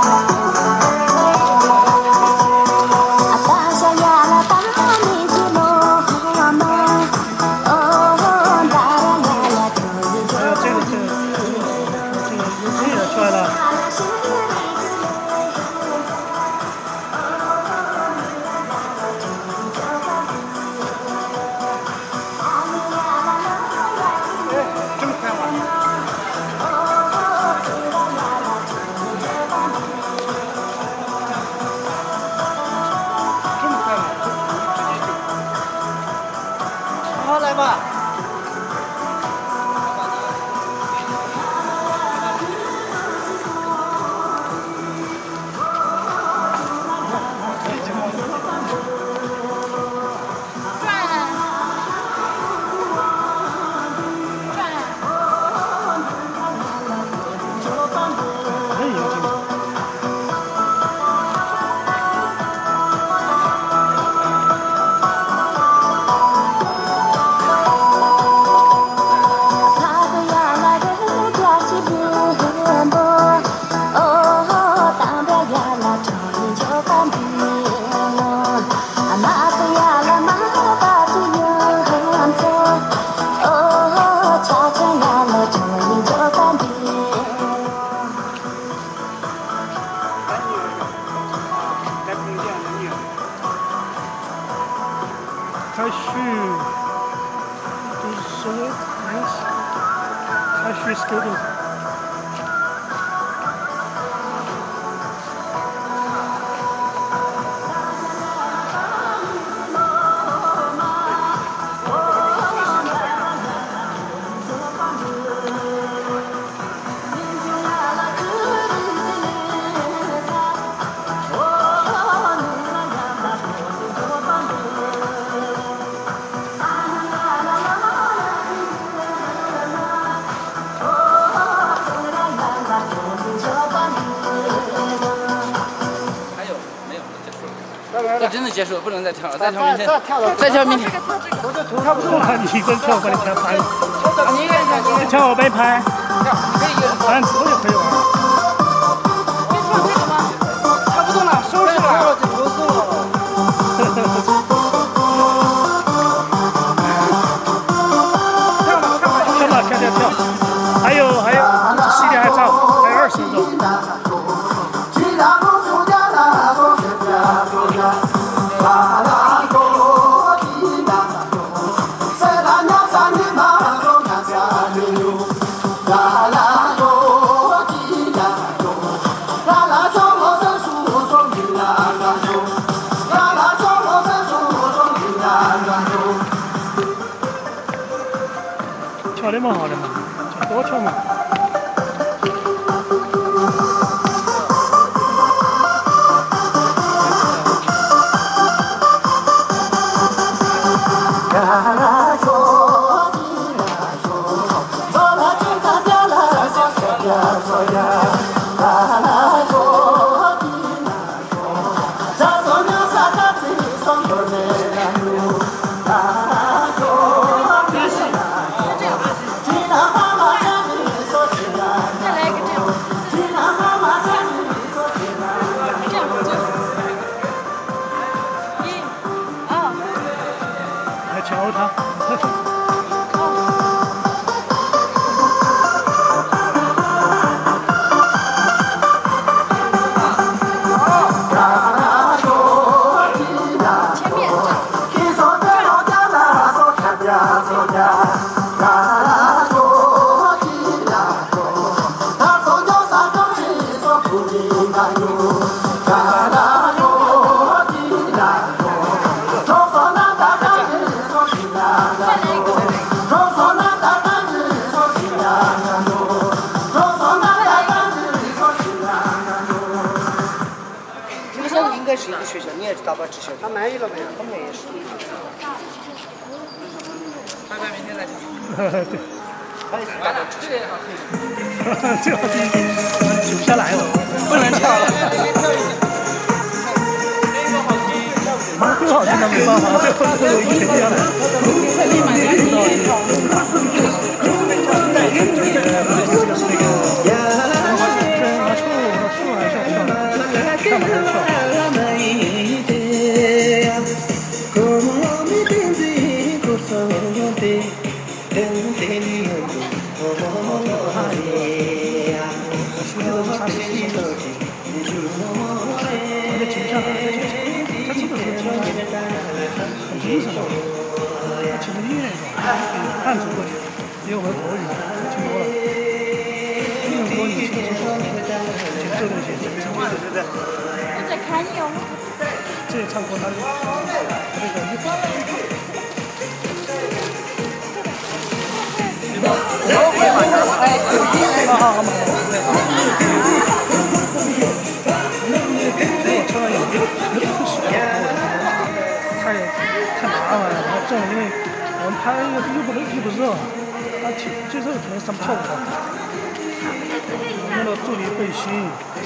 还需就是说还需 schedule。 真的结束了，不能再跳了，再跳明天， 再跳了， 再跳明天。 差不多了，你一个人跳把你跳翻了。 你一个人跳，你跳我被拍， 跳，你可以一个人跳。 反正之后就可以玩。 差不多了，收拾了，就收拾了。 跳吧，跳跳跳，还有还有，时间还早，还有二十分钟。跳的蛮好的嘛，就多跳嘛。瞧他。 应该是一个学校，你也是大把职校。他满意了没有？他们也是。 拜拜，明天再见。对。 他也是大把职校。 这好听，停不下来了， 不能跳了。 更好听的没办法，最后最后一停下来。立马就知道了。这个是那个。拿出拿出来下跳，干嘛要跳？汉族歌曲，比我们国语听多了。英文歌你听不懂，节奏那些，对对对。 我在看你哦。 这也唱过他的那个。好好好嘛。我车上有没有没有水？太太麻烦了，太重，因为我们拍又又不能又不热，它挺最热可能上不跳舞的。我用了助力背心，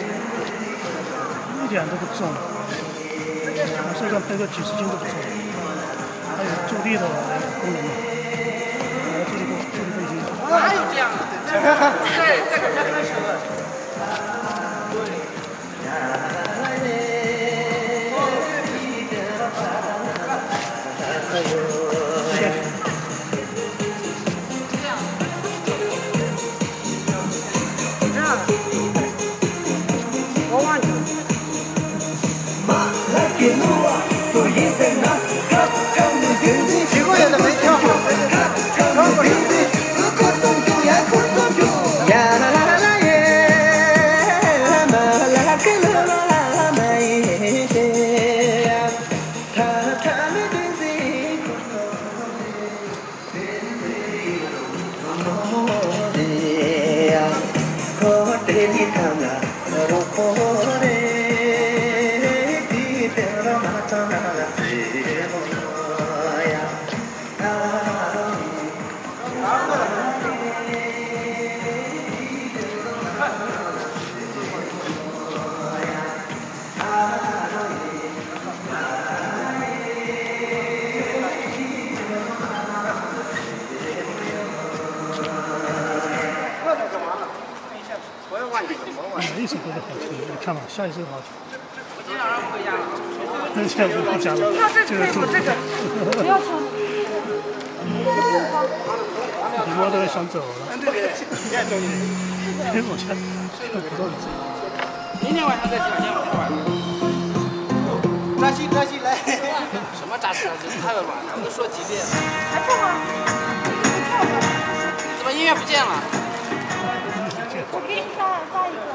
一点都不重，我身上背个几十斤都不重，还有助力的功能嘛，我助力助力背心。 哪有这样的？在这个开始了。 几个月都没跳好。 都是好听的，你看吧，下一首好听。 我今天晚上不回家了。 那现在不讲了， 跳这个可以不这个，不要跳。 你妈都想走了。 对对对，你也走你。 哎，我去，这个不动。 明天晚上再跳，今天晚上晚上。 扎西扎西来。 什么扎西扎西？太晚了，我都说几遍了。 还跳吗？ 怎么音乐不见了？ 我给你发发一个。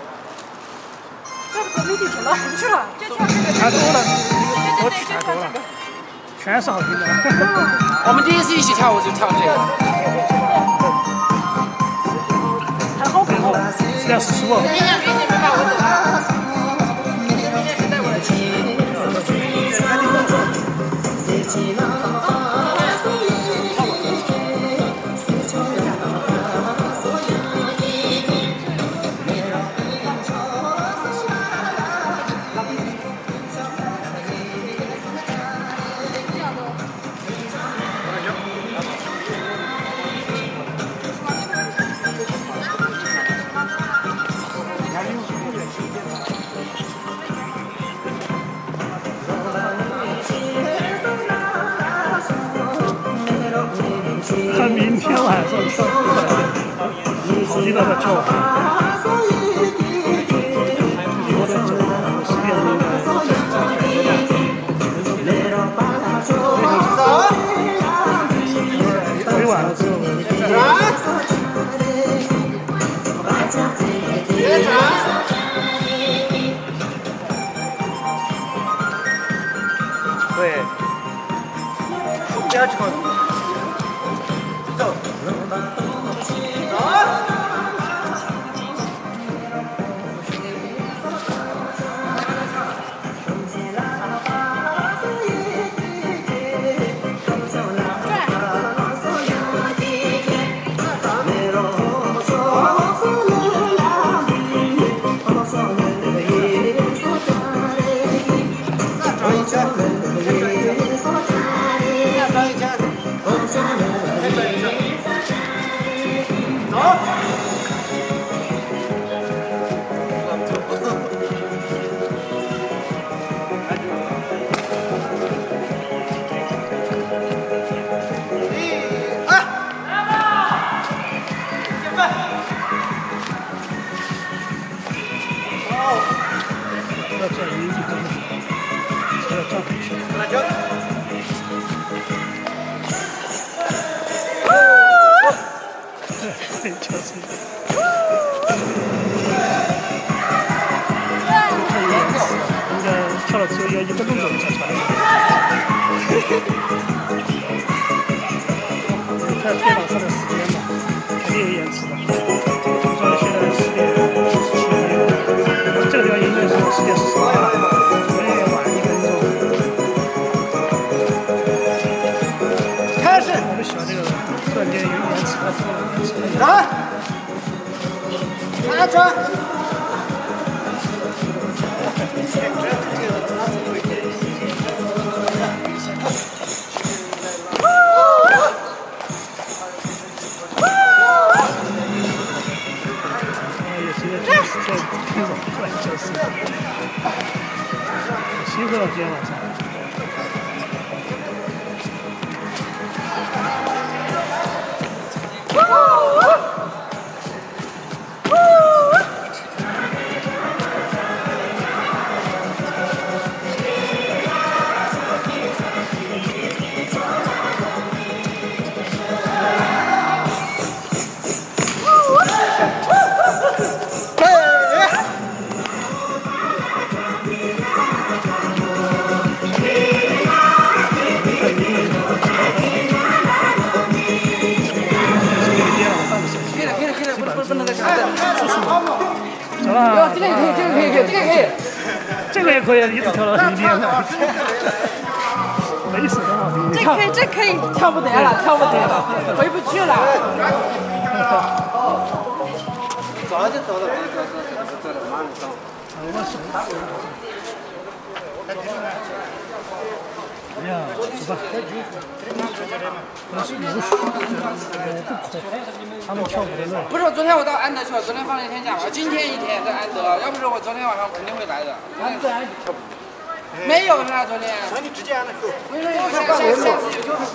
这不走没地铁了，回不去了，就跳这个。 太多了， 我太多了，全是好听的。 我们第一次一起跳舞就跳这个。 还好看哦。 四点四十五。 音乐给你们吧，我走了。音乐带我来听。 看明天晚上跳不出来，好听到的跳。我在走，十点钟的。回晚了之后。 对，不要去碰。走。要转移一个，要转回去。辣椒。对，就是。人家跳了之后要一个动作才出来。看电脑上的时间嘛，肯定有延迟的。比如说现在十点四十七分，这个地方应该是十点四十八了，我们也晚一分钟。开始，我们喜欢这个突然间有延迟的，延迟的。来，开始。辛苦了，今天晚上。走了，这个也可以，这个可以，这个可以，这个也可以，一直跳到一边的，没死多少兵。 这可以，这可以，跳不得了，跳不得了，回不去了。 走了就走了，走走走走走了，马上走。 我手。 哎呀，是吧？那是有许呃不可，他们跳舞的那。 不是，昨天我到安德去了，昨天放了一天假嘛，今天一天在安德，要不是我昨天晚上肯定会来的。安德安跳舞。没有是吧？昨天。所以你直接安德去。我跟你说，下下下次有就是。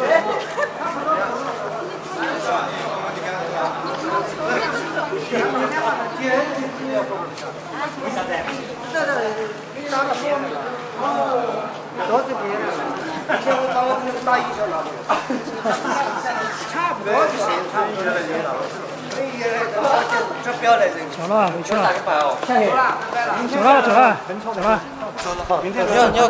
多这边，以前我打我打一球拿不了，差不多就是差不多了，所以这不要来这个。 走了，回去了。 打个牌哦。 走了，走了，走了。 明天你要你要。